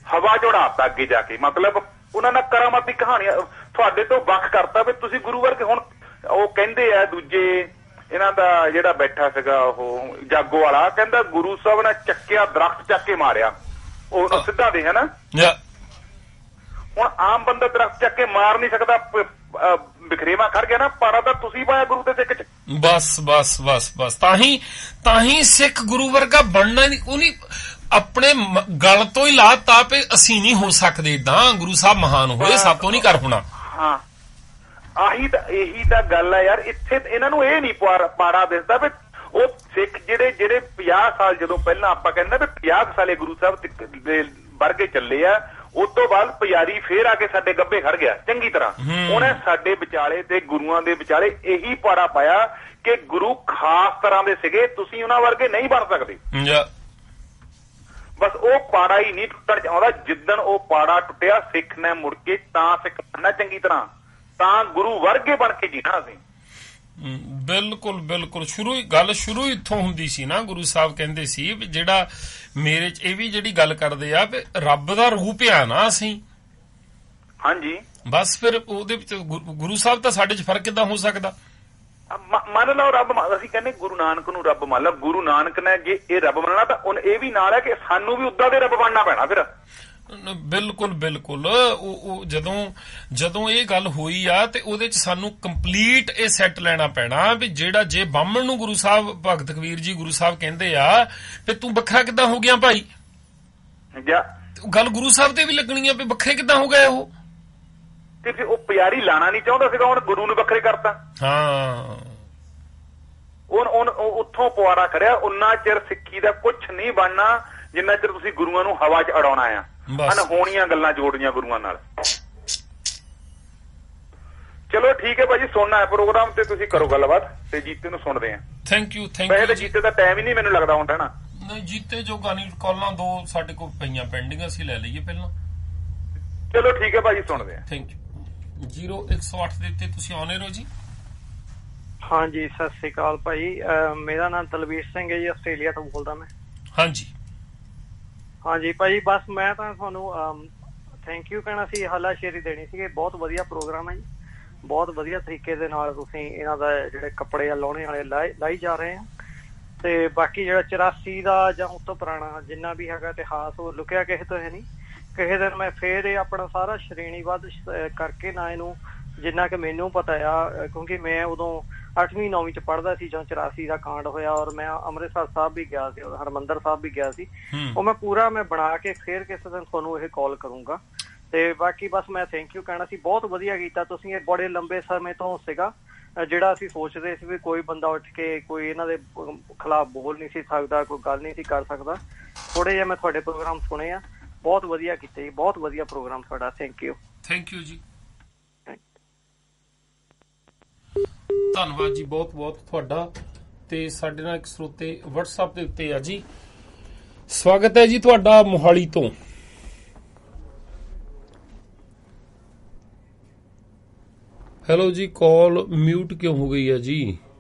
ਹਵਾ ਚੜਾਤਾ ਅੱਗੇ ਜਾ ਕੇ, ਮਤਲਬ ਉਹਨਾਂ ਨਾਲ ਕਰਾਮਾਤੀ ਕਹਾਣੀਆਂ ਤੁਹਾਡੇ ਤੋਂ ਵੱਖ ਕਰਤਾ ਵੀ ਤੁਸੀਂ ਗੁਰੂ ਵਰਗੇ। ਹੁਣ ਉਹ ਕਹਿੰਦੇ ਆ ਦੂਜੇ, ਇਹਨਾਂ ਦਾ ਜਿਹੜਾ ਬੈਠਾ ਸੀਗਾ ਉਹ ਜਾਗੋ ਵਾਲਾ, ਕਹਿੰਦਾ ਗੁਰੂ ਸਾਹਿਬ ਨੇ ਚੱਕਿਆ ਦਰਖਤ ਚੱਕ ਕੇ ਮਾਰਿਆ ਉਹ ਸਿੱਧਾ ਦੇ, ਹਨਾ। ਹੁਣ ਆਮ ਬੰਦਾ ਦਰਖਤ ਚੱਕ ਕੇ ਮਾਰ ਨਹੀਂ ਸਕਦਾ, ਬਿਖਰੇਵਾ ਖੜ ਗਿਆ ਨਾ, ਪਾੜਾ ਤਾਂ ਤੁਸੀਂ ਪਾਇਆ ਗੁਰੂ ਦੇ ਸਿੱਖ ਚ। ਬਸ ਬਸ ਬਸ ਬਸ ਤਾਂ ਹੀ ਸਿੱਖ ਗੁਰੂ ਵਰਗਾ ਬਣਨਾ ਨਹੀਂ, ਉਹਨੇ ਆਪਣੇ ਗਲ ਤੋਂ ਹੀ ਲਾਤਾ ਵੀ ਅਸੀਂ ਨਹੀਂ ਹੋ ਸਕਦੇ ਏਦਾਂ, ਗੁਰੂ ਸਾਹਿਬ ਮਹਾਨ ਹੋਏ, ਸਾਤੋਂ ਨਹੀਂ ਕਰ ਹੋਣਾ। ਹਾਂ ਇਹੀ ਤਾਂ ਗੱਲ ਹੈ ਯਾਰ। ਇੱਥੇ ਇਹਨਾਂ ਨੂੰ ਇਹ ਨਹੀਂ ਪਾੜਾ ਦਿਸਦਾ ਵੀ ਉਹ ਸਿੱਖ ਜਿਹੜੇ 50 ਸਾਲ, ਜਦੋਂ ਪਹਿਲਾਂ ਆਪਾਂ ਕਹਿੰਦੇ ਵੀ 50 ਸਾਲੇ ਗੁਰੂ ਸਾਹਿਬ ਦੇ ਵਰਗੇ ਚੱਲੇ ਆ, ਉਸ ਤੋਂ ਬਾਅਦ ਪੁਜਾਰੀ ਫੇਰ ਆ ਕੇ ਸਾਡੇ ਗੱਭੇ ਖੜ ਗਿਆ ਚੰਗੀ ਤਰ੍ਹਾਂ। ਉਹਨੇ ਸਾਡੇ ਵਿਚਾਲੇ ਤੇ ਗੁਰੂਆਂ ਦੇ ਵਿਚਾਲੇ ਇਹੀ ਪਾੜਾ ਪਾਇਆ ਕਿ ਗੁਰੂ ਖਾਸ ਤਰ੍ਹਾਂ ਦੇ ਸੀਗੇ, ਤੁਸੀਂ ਉਹਨਾਂ ਵਰਗੇ ਨਹੀਂ ਬਣ ਸਕਦੇ। ਬਸ ਉਹ ਪਾੜਾ ਹੀ ਨਹੀਂ ਟੁੱਟਣ ਚ ਆਉਂਦਾ। ਜਿੱਦਣ ਉਹ ਪਾੜਾ ਟੁੱਟਿਆ, ਸਿੱਖ ਨੇ ਮੁੜ ਕੇ ਤਾਂ ਸਿੱਖ ਬਣਨਾ ਚੰਗੀ ਤਰ੍ਹਾਂ, ਤਾਂ ਗੁਰੂ ਵਰਗੇ ਬਣ ਕੇ ਜੀਣਾ ਅਸੀਂ। ਬਿਲਕੁਲ ਬਿਲਕੁਲ, ਗੱਲ ਸ਼ੁਰੂ ਇੱਥੋਂ ਹੁੰਦੀ ਸੀ ਨਾ। ਗੁਰੂ ਸਾਹਿਬ ਕਹਿੰਦੇ ਸੀ ਵੀ ਜਿਹੜਾ ਮੇਰੇ ਚ, ਇਹ ਵੀ ਜਿਹੜੀ ਗੱਲ ਕਰਦੇ ਆ ਵੀ ਰੱਬ ਦਾ ਰੂਪ ਆ ਨਾ ਅਸੀਂ। ਹਾਂਜੀ, ਬਸ ਫਿਰ ਉਹਦੇ ਵਿੱਚ ਗੁਰੂ ਸਾਹਿਬ ਤਾਂ ਸਾਡੇ ਚ ਫਰਕ ਕਿੱਦਾਂ ਹੋ ਸਕਦਾ? ਮੰਨ ਲਓ ਰੱਬ, ਅਸੀਂ ਕਹਿੰਦੇ ਗੁਰੂ ਨਾਨਕ ਨੂੰ ਰੱਬ ਮੰਨ ਲਓ। ਗੁਰੂ ਨਾਨਕ ਨੇ ਜੇ ਇਹ ਰੱਬ ਮੰਨਣਾ ਤਾਂ ਇਹ ਵੀ ਨਾਲ ਹੈ ਕਿ ਸਾਨੂੰ ਵੀ ਉਦਾਂ ਦੇ ਰੱਬ ਬਣਨਾ ਪੈਣਾ ਫਿਰ। ਬਿਲਕੁਲ ਬਿਲਕੁਲ, ਉਹ ਜਦੋਂ ਇਹ ਗੱਲ ਹੋਈ ਆ ਤੇ ਉਹਦੇ ਚ ਸਾਨੂੰ ਕੰਪਲੀਟ ਇਹ ਸੈੱਟ ਲੈਣਾ ਪੈਣਾ ਵੀ ਜਿਹੜਾ, ਜੇ ਬਾਹਮਣ ਨੂੰ ਗੁਰੂ ਸਾਹਿਬ, ਭਗਤ ਕਬੀਰ ਜੀ ਗੁਰੂ ਸਾਹਿਬ ਕਹਿੰਦੇ ਆ ਵੀ ਤੂੰ ਵੱਖਰਾ ਕਿੱਦਾਂ ਹੋ ਗਿਆ ਭਾਈ, ਗੱਲ ਗੁਰੂ ਸਾਹਿਬ ਤੇ ਵੀ ਲੱਗਣੀ ਆ ਵੀ ਵੱਖਰੇ ਕਿੱਦਾਂ ਹੋ ਗਏ ਉਹ। ਤੇ ਫਿਰ ਉਹ ਪੁਜਾਰੀ ਲਾਣਾ ਨਹੀਂ ਚਾਹੁੰਦਾ ਸੀਗਾ, ਹੁਣ ਗੁਰੂ ਨੂੰ ਵੱਖਰੇ ਕਰਤਾ। ਹਾਂ, ਉੱਥੋਂ ਪੁਆੜਾ ਖੜਿਆ। ਉਨਾ ਚਿਰ ਸਿੱਖੀ ਦਾ ਕੁਛ ਨਹੀਂ ਬਣਨਾ ਜਿੰਨਾ ਚਿਰ ਤੁਸੀਂ ਗੁਰੂਆਂ ਨੂੰ ਹਵਾ 'ਚ ਅੜਾਉਣਾ ਆ, ਅਨਹੋਣੀਆਂ ਗੱਲਾਂ ਜੋੜਨੀਆਂ ਗੁਰੂਆਂ ਨਾਲ। ਚਲੋ ਠੀਕ ਹੈ ਭਾਜੀ, ਸੁਣਨਾ ਹੈ ਪ੍ਰੋਗਰਾਮ ਤੇ ਤੁਸੀਂ ਕਰੋ ਗੱਲਬਾਤ, ਤੇ ਜੀਤੇ ਨੂੰ ਸੁਣਦੇ ਆ। Thank you. ਵੈਸੇ ਤਾਂ ਜੀਤੇ ਦਾ ਟਾਈਮ ਹੀ ਨਹੀਂ ਮੈਨੂੰ ਲੱਗਦਾ ਹੁਣ ਰਹਿਣਾ। ਨਹੀਂ, ਜੀਤੇ ਜੋ ਗਾਣੀ ਕਾਲਾਂ 2 ਸਾਡੇ ਕੋਲ ਪਈਆਂ ਪੈਂਡਿੰਗ, ਅਸੀਂ ਲੈ ਲਈਏ ਪਹਿਲਾਂ। ਚਲੋ ਠੀਕ ਹੈ ਭਾਜੀ, ਸੁਣਦੇ ਆ। Thank you. 0108 ਦੇ ਉੱਤੇ ਤੁਸੀਂ ਆਉਣੇ ਰਹੋ ਜੀ। ਹਾਂਜੀ, ਸਤਿ ਸ੍ਰੀ ਅਕਾਲ ਭਾਈ। ਮੇਰਾ ਨਾਮ ਤਲਵੀਰ ਸਿੰਘ ਹੈ ਜੀ, ਆਸਟ੍ਰੇਲੀਆ ਤੋਂ ਬੋਲਦਾ ਮੈਂ। ਹਾਂਜੀ ਹਾਂਜੀ ਭਾਈ, ਬਸ ਮੈਂ ਤਾਂ ਤੁਹਾਨੂੰ ਥੈਂਕ ਯੂ ਕਹਿਣਾ ਸੀ, ਹੱਲਾਸ਼ੇਰੀ ਦੇਣੀ ਸੀ। ਬਹੁਤ ਵਧੀਆ ਪ੍ਰੋਗਰਾਮ ਹੈ ਜੀ, ਬਹੁਤ ਵਧੀਆ ਤਰੀਕੇ ਦੇ ਨਾਲ ਤੁਸੀਂ ਇਹਨਾਂ ਦਾ ਜਿਹੜੇ ਕੱਪੜੇ ਆ ਲਾਉਣੇ ਵਾਲੇ ਲਾਈ ਜਾ ਰਹੇ ਆ। ਤੇ ਬਾਕੀ ਜਿਹੜਾ 84 ਦਾ ਜਾਂ ਉਸ ਤੋਂ ਪੁਰਾਣਾ ਜਿੰਨਾ ਵੀ ਹੈਗਾ ਇਤਿਹਾਸ, ਉਹ ਲੁਕਿਆ ਕਿਸੇ ਤੋਂ ਹੈ ਨਹੀਂ। ਕਿਸੇ ਦਿਨ ਮੈਂ ਫੇਰ ਇਹ ਆਪਣਾ ਸਾਰਾ ਸ਼੍ਰੇਣੀਬੱਧ ਕਰਕੇ ਨਾ ਇਹਨੂੰ, ਜਿੰਨਾ ਕਿ ਮੈਨੂੰ ਪਤਾ ਆ, ਕਿਉਂਕਿ ਮੈਂ ਉਦੋਂ 8ਵੀਂ 9ਵੀਂ ਚ ਪੜ੍ਹਦਾ ਸੀ ਜਦੋਂ 84 ਦਾ ਕਾਂਡ ਹੋਇਆ, ਔਰ ਮੈਂ ਅੰਮ੍ਰਿਤਸਰ ਸਾਹਿਬ ਵੀ ਗਿਆ ਸੀ, ਹਰਿਮੰਦਰ ਸਾਹਿਬ ਵੀ ਗਿਆ ਸੀ। ਉਹ ਮੈਂ ਪੂਰਾ ਬਣਾ ਕੇ ਫੇਰ ਕਿਸੇ ਦਿਨ ਤੁਹਾਨੂੰ ਇਹ ਕਾਲ ਕਰੂੰਗਾ। ਤੇ ਬਾਕੀ ਬਸ ਮੈਂ ਥੈਂਕ ਯੂ ਕਹਿਣਾ ਸੀ, ਬਹੁਤ ਵਧੀਆ ਕੀਤਾ ਤੁਸੀਂ। ਇਹ ਬੜੇ ਲੰਬੇ ਸਮੇਂ ਤੋਂ ਸੀਗਾ ਜਿਹੜਾ ਅਸੀਂ ਸੋਚਦੇ ਸੀ ਵੀ ਕੋਈ ਬੰਦਾ ਉੱਠ ਕੇ ਕੋਈ ਇਹਨਾਂ ਦੇ ਖਿਲਾਫ ਬੋਲ ਨਹੀਂ ਸੀ ਸਕਦਾ, ਕੋਈ ਗੱਲ ਨਹੀਂ ਸੀ ਕਰ ਸਕਦਾ। ਥੋੜੇ ਜਿਹਾ ਮੈਂ ਤੁਹਾਡੇ ਪ੍ਰੋਗਰਾਮ ਸੁਣੇ ਆ, ਬਹੁਤ ਵਧੀਆ ਕੀਤੇ ਜੀ, ਬਹੁਤ ਵਧੀਆ ਪ੍ਰੋਗਰਾਮ ਤੁਹਾਡਾ। Thank you. ਥੈਂਕ ਯੂ ਜੀ, ਧੰਨਵਾਦ ਜੀ, ਬਹੁਤ ਬਹੁਤ ਤੁਹਾਡਾ। ਤੇ ਸਾਡੇ ਨਾਲ ਇੱਕ ਸਰੋਤੇ WhatsApp ਦੇ ਉੱਤੇ ਆ ਜੀ। ਸਵਾਗਤ ਹੈ ਜੀ ਤੁਹਾਡਾ ਮੋਹਾਲੀ ਤੋਂ। ਹੈਲੋ ਜੀ, ਕਾਲ ਮਿਊਟ ਕਿਉਂ ਹੋ ਗਈ ਹੈ ਜੀ?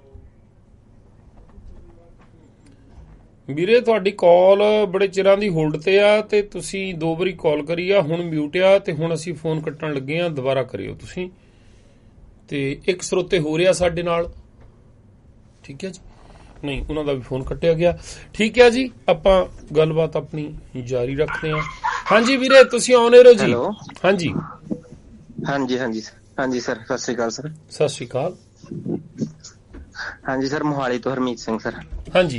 ਵੀਰੇ ਤੁਹਾਡੀ ਕਾਲ ਬੜੇ ਚਿਰਾਂ ਦੀ ਹੋਲਡ ਤੇ ਆ, ਤੇ ਤੁਸੀਂ 2 ਵਾਰੀ ਕਾਲ ਕਰੀ ਆ, ਹੁਣ ਮਿਊਟ ਆ, ਤੇ ਹੁਣ ਅਸੀਂ ਫੋਨ ਕੱਟਣ ਲੱਗੇ ਆ, ਦੁਬਾਰਾ ਕਰਿਓ ਤੁਸੀਂ। ਤੇ ਇੱਕ ਸਰੋਤੇ ਹੋ ਰਿਹਾ ਸਾਡੇ ਨਾਲ, ਠੀਕ ਹੈ ਜੀ। ਨਹੀਂ, ਉਹਨਾਂ ਦਾ ਵੀ ਫੋਨ ਕੱਟਿਆ ਗਿਆ। ਠੀਕ ਹੈ ਜੀ, ਆਪਾਂ ਗੱਲਬਾਤ ਆਪਣੀ ਜਾਰੀ ਰੱਖਦੇ ਹਾਂ। ਹਾਂਜੀ ਵੀਰੇ, ਤੁਸੀਂ ਆਉਣੇ ਰਹੋ ਜੀ। ਹਾਂਜੀ ਹਾਂਜੀ ਹਾਂਜੀ ਹਾਂਜੀ ਸਰ, ਸਤਿ ਸ਼੍ਰੀ ਅਕਾਲ ਸਰ। ਸਤਿ ਸ਼੍ਰੀ ਅਕਾਲ। ਹਾਂਜੀ ਸਰ, ਮੋਹਾਲੀ ਤੋਂ ਹਰਮੀਤ ਸਿੰਘ ਸਰ। ਹਾਂਜੀ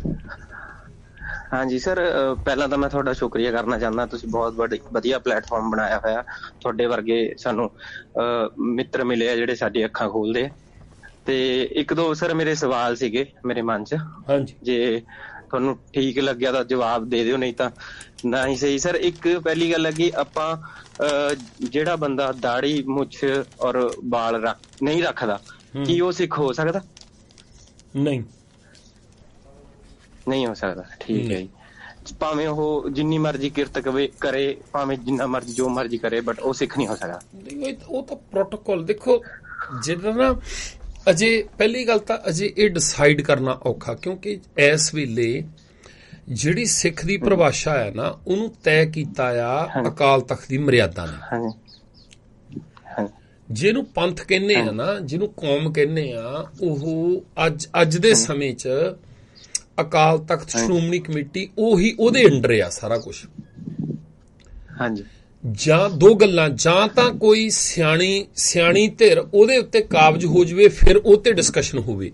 ਹਾਂਜੀ ਸਰ, ਪਹਿਲਾਂ ਤਾਂ ਮੈਂ ਤੁਹਾਡਾ ਸ਼ੁਕਰੀਆ ਕਰਨਾ ਚਾਹੁੰਦਾ। ਤੁਸੀਂ ਬਹੁਤ ਵਧੀਆ ਪਲੇਟਫਾਰਮ ਬਣਾਇਆ ਹੋਇਆ। ਤੁਹਾਡੇ ਵਰਗੇ ਸਾਨੂੰ ਮਿੱਤਰ ਮਿਲੇ ਆ ਜਿਹੜੇ ਸਾਡੀ ਅੱਖਾਂ ਖੋਲਦੇ। ਤੇ 1-2 ਸਰ ਮੇਰੇ ਸਵਾਲ ਸੀਗੇ ਮੇਰੇ ਮਨ 'ਚ। ਹਾਂਜੀ, ਜੇ ਤੁਹਾਨੂੰ ਠੀਕ ਲੱਗਿਆ ਤਾਂ ਜਵਾਬ ਦੇ ਦਿਓ, ਨਹੀਂ ਤਾਂ ਨਾ ਹੀ ਸਹੀ। ਸਰ, ਇੱਕ ਪਹਿਲੀ ਗੱਲ ਹੈ ਕਿ ਆਪਾਂ ਜਿਹੜਾ ਬੰਦਾ ਦਾੜੀ ਮੁੱਛ ਔਰ ਵਾਲ ਨਹੀਂ ਰੱਖਦਾ, ਕੀ ਉਹ ਸਿੱਖ ਹੋ ਸਕਦਾ? ਨਹੀਂ, ਨਹੀਂ ਹੋ ਸਕਦਾ। ਠੀਕ ਹੈ ਜੀ। ਭਾਵੇਂ ਉਹ ਜਿੰਨੀ ਮਰਜ਼ੀ ਕਿਰਤ ਕਰੇ, ਭਾਵੇਂ ਜਿੰਨਾ ਮਰਜ਼ੀ ਜੋ ਮਰਜ਼ੀ ਕਰੇ, ਬਟ ਉਹ ਸਿੱਖ ਨਹੀਂ ਹੋ ਸਕਦਾ। ਉਹ ਤਾਂ ਪ੍ਰੋਟੋਕੋਲ ਦੇਖੋ, ਜਿਹੜਾ ਨਾ ਅਜੇ ਪਹਿਲੀ ਗੱਲ ਤਾਂ ਅਜੇ ਇਹ ਡਿਸਾਈਡ ਕਰਨਾ ਔਖਾ, ਕਿਉਂਕਿ ਇਸ ਵੇਲੇ ਜਿਹੜੀ ਸਿੱਖ ਦੀ ਪਰਿਭਾਸ਼ਾ ਹੈ ਨਾ, ਉਹਨੂੰ ਤੈਅ ਕੀਤਾ ਆ ਅਕਾਲ ਤਖਤ ਦੀ ਮਰਿਆਦਾ ਨੇ। ਜਿਹਨੂੰ ਪੰਥ ਕਹਿੰਦੇ ਆ ਨਾ, ਜਿਹਨੂੰ ਕੌਮ ਕਹਿੰਦੇ ਆ, ਉਹ ਅੱਜ ਦੇ ਸਮੇਂ 'ਚ ਅਕਾਲ ਤਖਤ ਸ਼੍ਰੋਮਣੀ ਕਮੇਟੀ ਉਹਦੇ ਅੰਡਰ ਆ ਸਾਰਾ ਕੁਝ। ਹਾਂਜੀ। ਜਾਂ ਦੋ ਗੱਲਾਂ, ਜਾਂ ਤਾਂ ਕੋਈ ਸਿਆਣੀ ਧਿਰ ਉਹਦੇ ਉੱਤੇ ਕਾਬਜ ਹੋ ਜਾਵੇ, ਫਿਰ ਉਹ ਤੇ ਡਿਸਕਸ਼ਨ ਹੋਵੇ,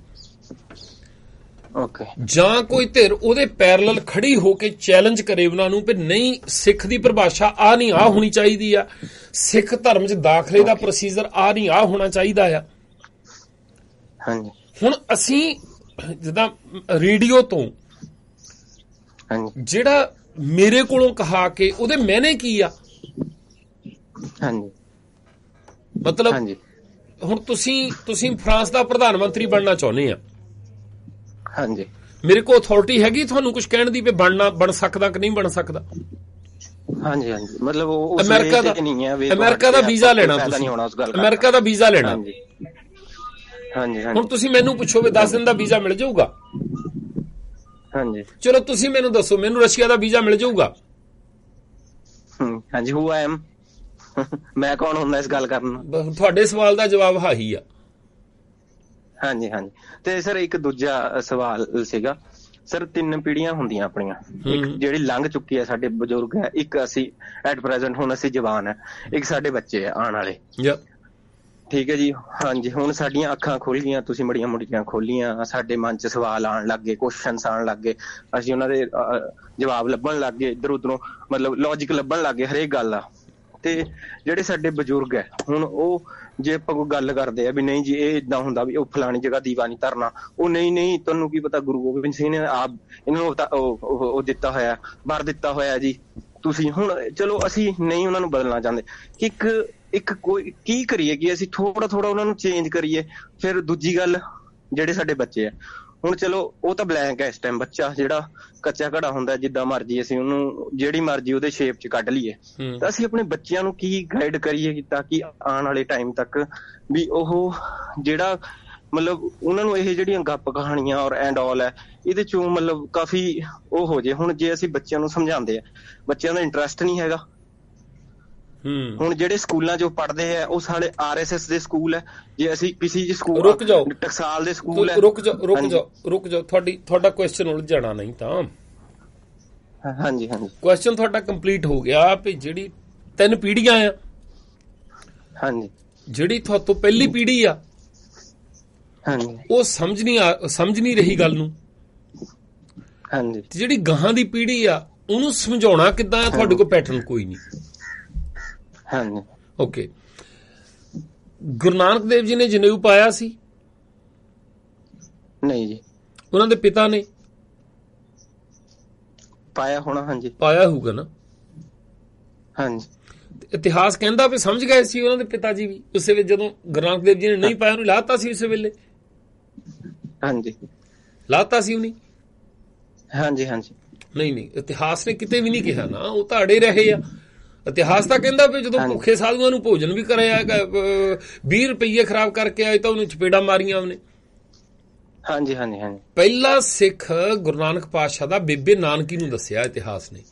ਜਾਂ ਕੋਈ ਧਿਰ ਉਹਦੇ ਪੈਰਲਲ ਖੜੀ ਹੋ ਕੇ ਚੈਲੰਜ ਕਰੇ ਉਹਨਾਂ ਨੂੰ ਵੀ ਨਹੀਂ, ਸਿੱਖ ਦੀ ਪਰਿਭਾਸ਼ਾ ਆ ਨਹੀਂ, ਆ ਹੋਣੀ ਚਾਹੀਦੀ ਆ, ਸਿੱਖ ਧਰਮ 'ਚ ਦਾਖਲੇ ਦਾ ਪ੍ਰੋਸੀਜਰ ਆ ਨਹੀਂ, ਆ ਹੋਣਾ ਚਾਹੀਦਾ ਆ। ਹੁਣ ਅਸੀਂ ਜਿੱਦਾਂ ਰੇਡੀਓ ਤੋਂ ਜਿਹੜਾ ਮੇਰੇ ਕੋਲੋਂ ਕਹਾ ਕੇ ਉਹਦੇ ਮੈਨੇ ਕੀ ਆ, ਮਤਲਬ ਹੁਣ ਤੁਸੀਂ ਫਰਾਂਸ ਦਾ ਪ੍ਰਧਾਨ ਮੰਤਰੀ ਬਣਨਾ ਚਾਹੁੰਦੇ ਆ, ਮੇਰੇ ਕੋਲ ਅਥਾਰਟੀ ਹੈਗੀ ਤੁਹਾਨੂੰ ਕੁਝ ਕਹਿਣ ਦੀ ਵੀ ਬਣ ਸਕਦਾ ਕਿ ਨਹੀਂ ਬਣ ਸਕਦਾ? ਮਤਲਬ ਅਮਰੀਕਾ ਦਾ ਵੀਜ਼ਾ ਲੈਣਾ, ਤੁਸੀਂ ਅਮਰੀਕਾ ਦਾ ਵੀਜ਼ਾ ਲੈਣਾ, ਹੁਣ ਤੁਸੀਂ ਮੈਨੂੰ ਪੁੱਛੋ ਵੀ 10 ਦਿਨ ਦਾ ਵੀਜ਼ਾ ਮਿਲ ਜਾਊਗਾ? ਚਲੋ ਤੁਸੀਂ ਮੈਨੂੰ ਦੱਸੋ, ਮੈਨੂੰ ਰਸ਼ੀਆ ਦਾ ਵੀਜ਼ਾ ਮਿਲ ਜਾਊਗਾ? ਮੈਂ ਕੌਣ ਹੁੰਦਾ ਇਸ ਗੱਲ ਕਰਨ? ਤੁਹਾਡੇ ਸਵਾਲ ਦਾ ਜਵਾਬ ਹਾਹੀ ਆ। ਹਾਂਜੀ। ਤੇ ਸਰ ਇੱਕ ਦੂਜਾ ਸਵਾਲ ਸੀਗਾ ਸਰ, 3 ਪੀੜ੍ਹੀਆਂ ਹੁੰਦੀਆਂ ਆਪਣੀਆਂ, ਇੱਕ ਜਿਹੜੀ ਲੰਘ ਚੁੱਕੀ ਹੈ, ਸਾਡੇ ਬਜ਼ੁਰਗ ਹੈ, ਇੱਕ ਅਸੀਂ ਐਟ ਪ੍ਰੈਜ਼ੈਂਟ ਹੁਣ ਅਸੀਂ ਜਵਾਨ ਹੈ, ਇੱਕ ਸਾਡੇ ਬੱਚੇ ਆ ਆਉਣ ਵਾਲੇ। ਠੀਕ ਹੈ ਜੀ। ਹਾਂਜੀ, ਹੁਣ ਸਾਡੀਆਂ ਅੱਖਾਂ ਖੁੱਲ ਗਈਆਂ, ਤੁਸੀਂ ਬੜੀਆਂ ਮੁੜੀਆਂ ਖੋਲੀਆਂ, ਸਾਡੇ ਮਨ 'ਚ ਸਵਾਲ ਆਉਣ ਲੱਗ ਗਏ, ਕੁਐਸਚਨਸ ਆਉਣ ਲੱਗ ਗਏ, ਅਸੀਂ ਉਹਨਾਂ ਦੇ ਜਵਾਬ ਲੱਭਣ ਲੱਗ ਗਏ, ਇੱਧਰ ਉੱਧਰੋਂ ਮਤਲਬ ਲੌਜਿਕ ਲੱਭਣ ਲੱਗ ਗਏ ਹਰੇਕ ਗੱਲ ਦਾ। ਤੇ ਜਿਹੜੇ ਸਾਡੇ ਬਜ਼ੁਰਗ ਹੈ, ਹੁਣ ਉਹ ਜੇ ਆਪਾਂ ਕੋਈ ਗੱਲ ਕਰਦੇ ਆ ਵੀ ਨਹੀਂ ਜੀ ਇਹ ਏਦਾਂ ਹੁੰਦਾ ਵੀ ਉਹ ਫਲਾਣੀ ਜਗ੍ਹਾ ਦੀਵਾ ਨਹੀਂ ਧਰਨਾ, ਉਹ ਨਹੀਂ ਤੁਹਾਨੂੰ ਕੀ ਪਤਾ, ਗੁਰੂ ਗੋਬਿੰਦ ਸਿੰਘ ਨੇ ਆਪ ਇਹਨਾਂ ਨੂੰ ਉਹ ਦਿੱਤਾ ਹੋਇਆ, ਵਰ ਦਿੱਤਾ ਹੋਇਆ ਜੀ, ਤੁਸੀਂ ਹੁਣ ਚਲੋ ਅਸੀਂ ਨਹੀਂ ਉਹਨਾਂ ਨੂੰ ਬਦਲਣਾ ਚਾਹੁੰਦੇ, ਇੱਕ ਕੋਈ ਕੀ ਕਰੀਏ ਕਿ ਅਸੀਂ ਥੋੜਾ ਉਹਨਾਂ ਨੂੰ ਚੇਂਜ ਕਰੀਏ। ਫਿਰ ਦੂਜੀ ਗੱਲ, ਜਿਹੜੇ ਸਾਡੇ ਬੱਚੇ ਆ, ਹੁਣ ਚਲੋ ਉਹ ਤਾਂ ਬਲੈਂਕ ਹੈ ਇਸ ਟਾਈਮ, ਬੱਚਾ ਜਿਹੜਾ ਕੱਚਾ ਘੜਾ ਹੁੰਦਾ, ਜਿੱਦਾਂ ਮਰਜੀ ਅਸੀਂ ਉਹਨੂੰ ਜਿਹੜੀ ਮਰਜੀ ਉਹਦੇ ਸ਼ੇਪ 'ਚ ਕੱਢ ਲਈਏ, ਤਾਂ ਅਸੀਂ ਆਪਣੇ ਬੱਚਿਆਂ ਨੂੰ ਕੀ ਗਾਈਡ ਕਰੀਏ ਤਾਂ ਕਿ ਆਉਣ ਵਾਲੇ ਟਾਈਮ ਤੱਕ ਵੀ ਉਹ ਜਿਹੜਾ ਮਤਲਬ ਉਹਨਾਂ ਨੂੰ ਇਹ ਜਿਹੜੀਆਂ ਗੱਪ ਕਹਾਣੀਆਂ ਔਰ ਐਂਡ ਆਲ ਹੈ, ਇਹਦੇ 'ਚੋਂ ਮਤਲਬ ਕਾਫੀ ਉਹ ਹੋ ਜੇ। ਹੁਣ ਜੇ ਅਸੀਂ ਬੱਚਿਆਂ ਨੂੰ ਸਮਝਾਉਂਦੇ ਆ, ਬੱਚਿਆਂ ਦਾ ਇੰਟਰਸਟ ਨਹੀਂ ਹੈਗਾ। ਹੁਣ ਜਿਹੜੇ ਸਕੂਲਾਂ 'ਚ ਪੜ੍ਹਦੇ ਆ ਉਹ ਸਾਡੇ RSS ਦੇ ਸਕੂਲ ਹੈ, ਜੇ ਅਸੀਂ ਕਿਸੇ ਸਕੂਲ ਟਕਸਾਲ ਦੇ ਸਕੂਲ ਹੈ। ਰੁਕ ਜਾਓ, ਤੁਹਾਡਾ ਕੁਐਸਚਨ ਉਲਝਣਾ ਨਹੀਂ ਤਾਂ। ਹਾਂਜੀ ਕੁਐਸਚਨ ਤੁਹਾਡਾ ਕੰਪਲੀਟ ਹੋ ਗਿਆ ਵੀ ਜਿਹੜੀ 3 ਪੀੜ੍ਹੀਆਂ ਆ, ਹਾਂਜੀ, ਜਿਹੜੀ ਤੁਹਾਤੋਂ ਪਹਿਲੀ ਪੀੜ੍ਹੀ ਆ, ਹਾਂਜੀ, ਉਹ ਸਮਝ ਨਹੀਂ ਰਹੀ ਗੱਲ ਨੂੰ, ਹਾਂਜੀ, ਤੇ ਜਿਹੜੀ ਗਾਹਾਂ ਦੀ ਪੀੜ੍ਹੀ ਆ ਉਹਨੂੰ ਸਮਝਾਉਣਾ ਕਿੱਦਾਂ ਆ? ਤੁਹਾਡੇ ਕੋਲ ਪੈਟਰਨ ਕੋਈ ਨਹੀਂ। ਹਾਂਜੀ, ਓਕੇ। ਗੁਰੂ ਨਾਨਕ ਦੇਵ ਜੀ ਨੇ ਜਨੇਊ ਪਾਇਆ ਸੀ? ਨਹੀਂ ਜੀ। ਉਹਨਾਂ ਦੇ ਪਿਤਾ ਨੇ ਪਾਇਆ ਹੋਣਾ? ਹਾਂਜੀ, ਪਾਇਆ ਹੋਊਗਾ ਨਾ। ਹਾਂਜੀ, ਇਤਿਹਾਸ ਕਹਿੰਦਾ ਵੀ ਸਮਝ ਗਏ ਸੀ ਉਹਨਾਂ ਦੇ ਪਿਤਾ ਜੀ ਵੀ ਉਸੇ ਵੇਲੇ, ਜਦੋਂ ਗੁਰੂ ਨਾਨਕ ਦੇਵ ਜੀ ਨੇ ਨਹੀਂ ਪਾਇਆ, ਉਹਨੂੰ ਲਾਤਾ ਸੀ ਉਸੇ ਵੇਲੇ। ਹਾਂਜੀ, ਲਾਤਾ ਸੀ ਉਹਨੇ? ਹਾਂਜੀ, ਨਹੀਂ, ਇਤਿਹਾਸ ਨੇ ਕਿਤੇ ਵੀ ਨਹੀਂ ਕਿਹਾ ਨਾ, ਉਹ ਤਾਂ ਅੜੇ ਰਹੇ ਆ। ਇਤਿਹਾਸ ਤਾਂ ਕਹਿੰਦਾ ਵੀ ਜਦੋਂ ਭੁੱਖੇ ਸਾਧੂਆਂ ਨੂੰ ਭੋਜਨ ਵੀ ਕਰਾਇਆ, 20 ਰੁਪਏ ਖਰਾਬ ਕਰਕੇ ਆਏ ਤਾਂ ਉਹਨੂੰ ਚਪੇੜਾਂ ਮਾਰੀਆਂ ਉਹਨੇ। ਹਾਂਜੀ। ਪਹਿਲਾ ਸਿੱਖ ਗੁਰੂ ਨਾਨਕ ਪਾਤਸ਼ਾਹ ਦਾ ਬੇਬੇ ਨਾਨਕੀ ਨੂੰ ਦੱਸਿਆ ਇਤਿਹਾਸ ਨੇ।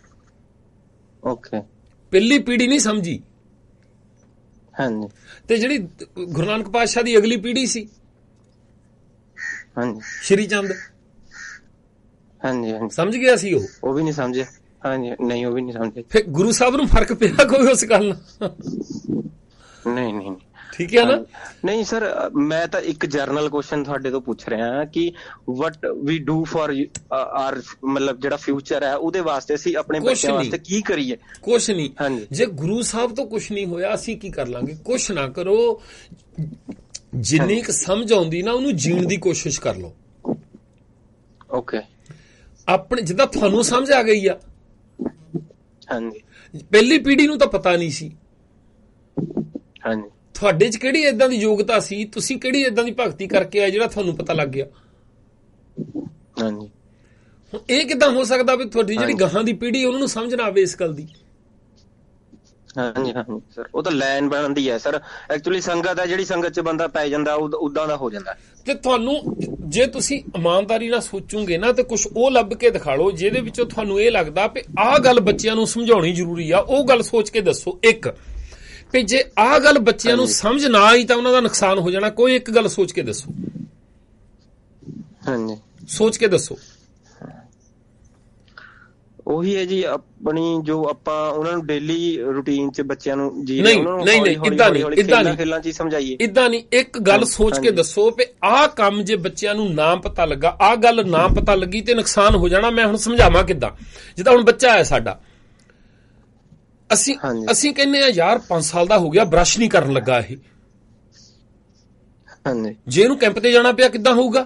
ਓਕੇ। ਪਹਿਲੀ ਪੀੜ੍ਹੀ ਨਹੀਂ ਸਮਝੀ। ਹਾਂਜੀ। ਤੇ ਜਿਹੜੀ ਗੁਰੂ ਨਾਨਕ ਪਾਤਸ਼ਾਹ ਦੀ ਅਗਲੀ ਪੀੜ੍ਹੀ ਸੀ, ਹਾਂਜੀ, ਸ਼੍ਰੀ ਚੰਦ, ਹਾਂਜੀ, ਸਮਝ ਗਿਆ ਸੀ? ਉਹ ਵੀ ਨਹੀਂ ਸਮਝਿਆ। ਹਾਂਜੀ, ਨਹੀਂ, ਉਹ ਵੀ ਨਹੀਂ ਸਮਝੇ। ਫਿਰ ਗੁਰੂ ਸਾਹਿਬ ਨੂੰ ਫਰਕ ਪਿਆ ਕੋਈ ਉਸ ਗੱਲ ਨਾਲ? ਨਹੀਂ। ਠੀਕ ਹੈ ਨਾ? ਨਹੀਂ ਸਰ, ਮੈਂ ਤਾਂ ਇੱਕ ਜਰਨਲ ਕੁਐਸਚਨ ਤੁਹਾਡੇ ਤੋਂ ਪੁੱਛ ਰਿਹਾ ਕਿ what we do for our, ਮਤਲਬ ਜਿਹੜਾ ਫਿਊਚਰ ਹੈ ਉਹਦੇ ਵਾਸਤੇ ਅਸੀਂ ਆਪਣੇ ਬੱਚਿਆਂ ਵਾਸਤੇ ਕੀ ਕਰੀਏ? ਕੁਛ ਨਹੀਂ। ਹਾਂਜੀ, ਜੇ ਗੁਰੂ ਸਾਹਿਬ ਤੋਂ ਕੁਛ ਨਹੀਂ ਹੋਇਆ, ਅਸੀਂ ਕੀ ਕਰ ਲਾਂਗੇ? ਕੁਛ ਨਾ ਕਰੋ, ਜਿੰਨੀ ਕੁ ਸਮਝ ਆਉਂਦੀ ਨਾ ਉਹਨੂੰ ਜੀਣ ਦੀ ਕੋਸ਼ਿਸ਼ ਕਰ ਲਓ। ਓਕੇ। ਆਪਣੇ ਜਿੱਦਾਂ ਤੁਹਾਨੂੰ ਸਮਝ ਆ ਗਈ ਆ, ਹਾਂਜੀ, ਪਹਿਲੀ ਪੀੜ੍ਹੀ ਨੂੰ ਤਾਂ ਪਤਾ ਨਹੀਂ ਸੀ। ਹਾਂਜੀ, ਤੁਹਾਡੇ 'ਚ ਕਿਹੜੀ ਏਦਾਂ ਦੀ ਯੋਗਤਾ ਸੀ, ਤੁਸੀਂ ਕਿਹੜੀ ਏਦਾਂ ਦੀ ਭਗਤੀ ਕਰਕੇ ਆਏ ਜਿਹੜਾ ਤੁਹਾਨੂੰ ਪਤਾ ਲੱਗ ਗਿਆ? ਹਾਂਜੀ। ਹੁਣ ਇਹ ਕਿੱਦਾਂ ਹੋ ਸਕਦਾ ਵੀ ਤੁਹਾਡੀ ਜਿਹੜੀ ਗਾਹਾਂ ਦੀ ਪੀੜ੍ਹੀ ਉਹਨਾਂ ਨੂੰ ਸਮਝ ਨਾ ਆਵੇ ਇਸ ਗੱਲ ਦੀ? ਹਾਂਜੀ ਹਾਂਜੀ ਸਰ, ਉਹ ਤਾਂ ਲਾਈਨ ਬਣਦੀ ਹੈ ਸਰ। ਐਕਚੁਅਲੀ ਸੰਗਤ ਹੈ ਜਿਹੜੀ, ਸੰਗਤ 'ਚ ਬੰਦਾ ਪੈ ਜਾਂਦਾ ਉਦਾਂ ਦਾ ਹੋ ਜਾਂਦਾ। ਤੇ ਤੁਹਾਨੂੰ ਜੇ ਤੁਸੀਂ ਇਮਾਨਦਾਰੀ ਨਾਲ ਸੋਚੋਗੇ ਨਾ ਤੇ ਕੁਝ ਉਹ ਲੱਭ ਕੇ ਦਿਖਾ ਲਓ ਜਿਹਦੇ ਵਿੱਚੋਂ ਤੁਹਾਨੂੰ ਇਹ ਲੱਗਦਾ ਵੀ ਆਹ ਗੱਲ ਬੱਚਿਆਂ ਨੂੰ ਸਮਝਾਉਣੀ ਜ਼ਰੂਰੀ ਆ, ਉਹ ਗੱਲ ਸੋਚ ਕੇ ਦੱਸੋ। ਇੱਕ ਵੀ ਜੇ ਆਹ ਗੱਲ ਬੱਚਿਆਂ ਨੂੰ ਸਮਝ ਨਾ ਆਈ ਤਾਂ ਉਹਨਾਂ ਦਾ ਨੁਕਸਾਨ ਹੋ ਜਾਣਾ, ਕੋਈ ਇੱਕ ਗੱਲ ਸੋਚ ਕੇ ਦੱਸੋ। ਹਾਂਜੀ, ਸੋਚ ਕੇ ਦੱਸੋ। ਉਹੀ ਹੈ ਜੀ, ਆਪਣੀ ਜੋ ਆਪਾਂ ਉਹਨਾਂ ਨੂੰ ਡੇਲੀ ਰੂਟੀਨ 'ਚ ਬੱਚਿਆਂ ਨੂੰ ਨਹੀਂ ਇਦਾਂ ਖੇਲਾਂ 'ਚ ਸਮਝਾਈਏ। ਇਦਾਂ ਨਹੀਂ, ਇੱਕ ਗੱਲ ਸੋਚ ਕੇ ਦੱਸੋ ਵੀ ਆਹ ਕੰਮ ਜੇ ਬੱਚਿਆਂ ਨੂੰ ਨਾ ਪਤਾ ਲੱਗਾ, ਆਹ ਗੱਲ ਨਾ ਪਤਾ ਲੱਗੀ ਤੇ ਨੁਕਸਾਨ ਹੋ ਜਾਣਾ। ਮੈਂ ਹੁਣ ਸਮਝਾਵਾਂ ਕਿੱਦਾਂ। ਜਿੱਦਾਂ ਹੁਣ ਬੱਚਾ ਹੈ ਸਾਡਾ, ਅਸੀਂ ਕਹਿੰਦੇ ਆ ਯਾਰ 5 ਸਾਲ ਦਾ ਹੋ ਗਿਆ, ਬਰਸ਼ ਨਹੀਂ ਕਰਨ ਲੱਗਾ ਇਹ। ਹਾਂਜੀ, ਜੇ ਇਹਨੂੰ ਕੈਂਪ ਤੇ ਜਾਣਾ ਪਿਆ ਕਿੱਦਾਂ ਹੋਊਗਾ?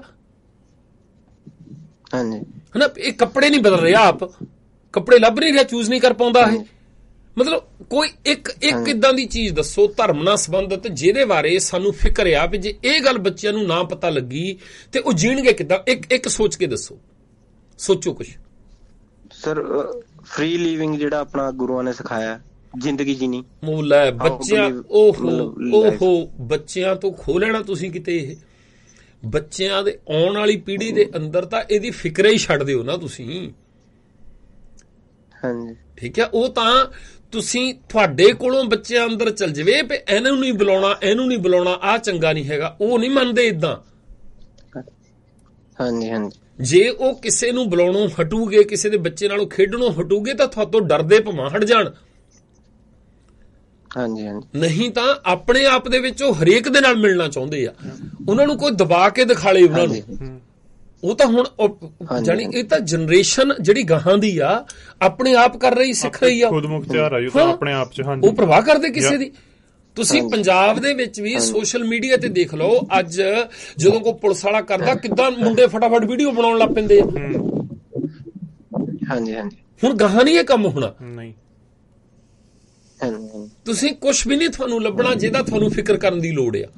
ਹਾਂਜੀ, ਹਨਾ, ਇਹ ਕੱਪੜੇ ਨਹੀਂ ਬਦਲ ਰਿਹਾ, ਆਪ ਕੱਪੜੇ ਲੱਭ ਨਹੀਂ ਰਿਹਾ, ਚੂਜ਼ ਨਹੀਂ ਕਰ ਪਾਉਂਦਾ ਇਹ। ਮਤਲਬ ਕੋਈ ਇੱਕ ਇਦਾਂ ਦੀ ਚੀਜ਼ ਦੱਸੋ ਧਰਮ ਨਾਲ ਸੰਬੰਧਿਤ ਜਿਹਦੇ ਬਾਰੇ ਸਾਨੂੰ ਫਿਕਰ ਆ ਵੀ ਜੇ ਇਹ ਗੱਲ ਬੱਚਿਆਂ ਨੂੰ ਨਾ ਪਤਾ ਲੱਗੀ ਤੇ ਉਹ ਜੀਣਗੇ ਕਿੱਦਾਂ। ਇੱਕ ਸੋਚ ਕੇ ਦੱਸੋ, ਸੋਚੋ ਕੁਛ। ਸਰ ਫ੍ਰੀ ਲਿਵਿੰਗ ਜਿਹੜਾ ਆਪਣਾ ਗੁਰੂਆਂ ਨੇ ਸਿਖਾਇਆ, ਜ਼ਿੰਦਗੀ ਜੀਣੀ ਮੁੱਲ ਹੈ ਬੱਚਿਆਂ। ਓਹੋ ਬੱਚਿਆਂ ਤੋਂ ਖੋਹ ਲੈਣਾ ਤੁਸੀਂ ਕਿਤੇ। ਇਹ ਬੱਚਿਆਂ ਦੇ ਆਉਣ ਵਾਲੀ ਪੀੜ੍ਹੀ ਦੇ ਅੰਦਰ ਤਾਂ ਇਹਦੀ ਫਿਕਰ ਹੀ ਛੱਡ ਦਿਓ ਨਾ ਤੁਸੀਂ। ਹਾਂਜੀ, ਠੀਕ ਹੈ, ਉਹ ਤਾਂ ਤੁਸੀਂ ਤੁਹਾਡੇ ਕੋਲੋਂ ਬੱਚਿਆਂ ਅੰਦਰ ਚਲ ਜਾਵੇ ਵੀ ਇਹਨੂੰ ਨਹੀਂ ਬੁਲਾਉਣਾ, ਇਹਨੂੰ ਨਹੀਂ ਬੁਲਾਉਣਾ, ਆਹ ਚੰਗਾ ਨਹੀਂ ਹੈਗਾ, ਉਹ ਨਹੀਂ ਮੰਨਦੇ ਇਦਾਂ। ਹਾਂਜੀ ਹਾਂਜੀ, ਜੇ ਉਹ ਕਿਸੇ ਨੂੰ ਬੁਲਾਉਣੋਂ ਹਟੂਗੇ, ਕਿਸੇ ਦੇ ਬੱਚੇ ਨਾਲੋਂ ਖੇਡਣੋਂ ਹਟੂਗੇ ਤਾਂ ਤੁਹਾਤੋਂ ਡਰਦੇ ਭਵਾਂ ਹਟ ਜਾਣ। ਹਾਂਜੀ ਹਾਂਜੀ, ਨਹੀਂ ਤਾਂ ਆਪਣੇ ਆਪ ਦੇ ਵਿੱਚ ਉਹ ਹਰੇਕ ਦੇ ਨਾਲ ਮਿਲਣਾ ਚਾਹੁੰਦੇ ਆ। ਉਹਨਾਂ ਨੂੰ ਕੋਈ ਦਬਾ ਕੇ ਦਿਖਾਲੇ ਉਹਨਾਂ ਨੂੰ। ਉਹ ਤਾਂ ਹੁਣ ਜਾਨੀ ਇਹ ਤਾਂ ਜਨਰੇਸ਼ਨ ਜਿਹੜੀ ਗਾਹਾਂ ਦੀ ਆ ਆਪਣੇ ਆਪ ਕਰ ਰਹੀ, ਸਿੱਖ ਰਹੀ ਆ, ਖੁਦ ਮੁਖਤਿਆਰ ਆ ਜੀ ਆਪਣੇ ਆਪ 'ਚ। ਉਹ ਪ੍ਰਵਾਹ ਕਰਦੇ ਕਿਸੇ ਦੀ। ਤੁਸੀਂ ਪੰਜਾਬ ਦੇ ਵਿੱਚ ਵੀ ਸੋਸ਼ਲ ਮੀਡੀਆ ਤੇ ਦੇਖ ਲਓ, ਅੱਜ ਜਦੋਂ ਕੋਈ ਪੁਲਿਸ ਵਾਲਾ ਕਰਦਾ ਕਿੱਦਾਂ ਮੁੰਡੇ ਫਟਾਫਟ ਵੀਡੀਓ ਬਣਾਉਣ ਲੱਗ ਪੈਂਦੇ ਆ। ਹਾਂਜੀ ਹਾਂਜੀ, ਹੁਣ ਗਾਹਾਂ ਨਹੀਂ ਇਹ ਕੰਮ ਹੋਣਾ। ਨਹੀਂ, ਤੁਸੀਂ ਕੁਛ ਵੀ ਨਹੀਂ ਤੁਹਾਨੂੰ ਲੱਭਣਾ ਜਿਹਦਾ ਤੁਹਾਨੂੰ ਫਿਕਰ ਕਰਨ ਦੀ ਲੋੜ ਆ।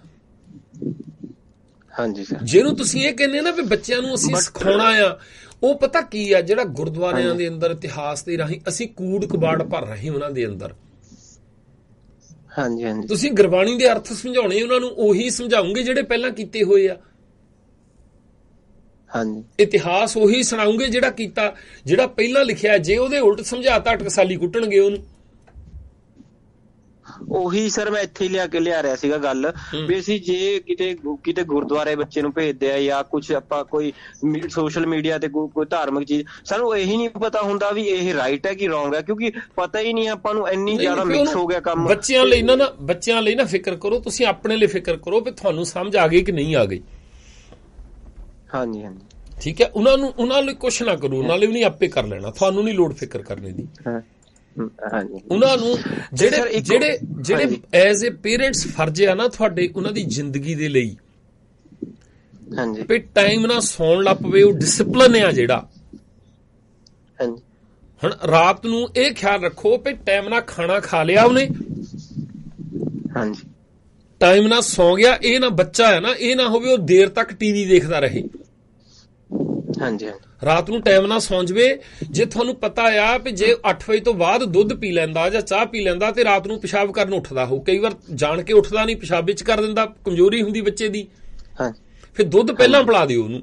ਹਾਂਜੀ ਸਰ, ਜਿਹਨੂੰ ਤੁਸੀਂ ਇਹ ਕਹਿੰਦੇ ਨਾ ਵੀ ਬੱਚਿਆਂ ਨੂੰ ਅਸੀਂ ਸਿਖਾਉਣਾ ਆ, ਉਹ ਪਤਾ ਕੀ ਆ, ਜਿਹੜਾ ਗੁਰਦੁਆਰਿਆਂ ਦੇ ਅੰਦਰ ਇਤਿਹਾਸ ਦੇ ਰਾਹੀਂ ਅਸੀਂ ਕੂੜ ਕਬਾੜ ਭਰ ਰਹੇ ਉਹਨਾਂ ਦੇ ਅੰਦਰ। ਹਾਂਜੀ ਹਾਂਜੀ, ਤੁਸੀਂ ਗੁਰਬਾਣੀ ਦੇ ਅਰਥ ਸਮਝਾਉਣੇ ਉਹਨਾਂ ਨੂੰ, ਉਹੀ ਸਮਝਾਉਂਗੇ ਜਿਹੜੇ ਪਹਿਲਾਂ ਕੀਤੇ ਹੋਏ ਆ। ਹਾਂਜੀ, ਇਤਿਹਾਸ ਉਹੀ ਸੁਣਾਉਂਗੇ ਜਿਹੜਾ ਕੀਤਾ, ਜਿਹੜਾ ਪਹਿਲਾਂ ਲਿਖਿਆ। ਜੇ ਉਹਦੇ ਉਲਟ ਸਮਝਾਤਾ ਟਕਸਾਲੀ ਕੁੱਟਣਗੇ ਉਹਨੂੰ। ਉਹੀ ਸਰ ਮੈਂ ਇੱਥੇ ਲਿਆ ਰਿਹਾ ਸੀਗਾ ਗੱਲ ਵੀ ਅਸੀਂ ਜੇ ਕਿਤੇ ਗੁਰਦੁਆਰੇ ਬੱਚੇ ਨੂੰ ਭੇਜਦੇ ਆ ਜਾਂ ਕੁਝ ਆਪਾਂ ਕੋਈ ਸੋਸ਼ਲ ਮੀਡੀਆ ਤੇ ਕੋਈ ਧਾਰਮਿਕ ਚੀਜ਼, ਸਾਨੂੰ ਇਹੀ ਨਹੀਂ ਪਤਾ ਹੁੰਦਾ ਵੀ ਇਹ ਰਾਈਟ ਹੈ ਕਿ ਰੋਂਗ ਹੈ, ਕਿਉਂਕਿ ਪਤਾ ਹੀ ਨਹੀਂ ਆਪਾਂ ਨੂੰ। ਇੰਨੀ ਜ਼ਿਆਦਾ ਮਿਕਸ ਹੋ ਗਿਆ ਕੰਮ। ਬੱਚਿਆਂ ਲਈ ਨਾ ਫਿਕਰ ਕਰੋ, ਤੁਸੀਂ ਆਪਣੇ ਲਈ ਫਿਕਰ ਕਰੋ ਵੀ ਤੁਹਾਨੂੰ ਸਮਝ ਆ ਗਈ ਕਿ ਨਹੀਂ ਆ ਗਈ। ਹਾਂਜੀ ਹਾਂਜੀ, ਠੀਕ ਹੈ, ਉਹਨਾਂ ਲਈ ਕੁਛ ਨਾ ਕਰੋ, ਉਹਨਾਂ ਲਈ ਵੀ ਨਹੀਂ ਆਪੇ ਕਰ ਲੈਣਾ, ਤੁਹਾਨੂੰ ਨਹੀਂ ਲੋੜ ਫਿਕਰ ਕਰਨੇ ਦੀ। ਉਹਨਾਂ ਨੂੰ ਜਿਹੜੇ ਐਜ਼ ਏ ਪੇਰੈਂਟਸ ਫਰਜ਼ ਆ ਨਾ ਤੁਹਾਡੇ, ਉਹਨਾਂ ਦੀ ਜ਼ਿੰਦਗੀ ਦੇ ਲਈ ਵੀ ਟਾਈਮ ਨਾਲ ਸੌਣ ਲੱਗ ਪਵੇ, ਉਹ ਡਿਸਪਲਿਨ ਆ ਜਿਹੜਾ। ਹੁਣ ਰਾਤ ਨੂੰ ਇਹ ਖਿਆਲ ਰੱਖੋ ਵੀ ਟਾਈਮ ਨਾਲ ਖਾਣਾ ਖਾ ਲਿਆ ਉਹਨੇ, ਟਾਈਮ ਨਾਲ ਸੌ ਗਿਆ। ਇਹ ਨਾ ਬੱਚਾ ਹੈ ਨਾ, ਇਹ ਨਾ ਹੋਵੇ ਉਹ ਦੇਰ ਤੱਕ ਟੀਵੀ ਦੇਖਦਾ ਰਹੇ। ਰਾਤ ਨੂੰ ਟਾਈਮ ਨਾਲ ਸੌਂ ਜਵੇ। ਜੇ ਤੁਹਾਨੂੰ ਪਤਾ ਆ ਵੀ ਜੇ 8 ਵਜੇ ਤੋਂ ਬਾਅਦ ਦੁੱਧ ਪੀ ਲੈਂਦਾ ਜਾਂ ਚਾਹ ਪੀ ਲੈਂਦਾ ਤੇ ਰਾਤ ਨੂੰ ਪਿਸ਼ਾਬ ਕਰਨ ਉੱਠਦਾ ਹੋ, ਕਈ ਵਾਰ ਜਾਣ ਕੇ ਉੱਠਦਾ ਨਹੀਂ, ਪਿਸ਼ਾਬ ਵਿੱਚ ਕਰ ਦਿੰਦਾ, ਕਮਜ਼ੋਰੀ ਹੁੰਦੀ ਬੱਚੇ ਦੀ, ਫਿਰ ਦੁੱਧ ਪਹਿਲਾਂ ਪਿਲਾ ਦਿਓ ਉਹਨੂੰ।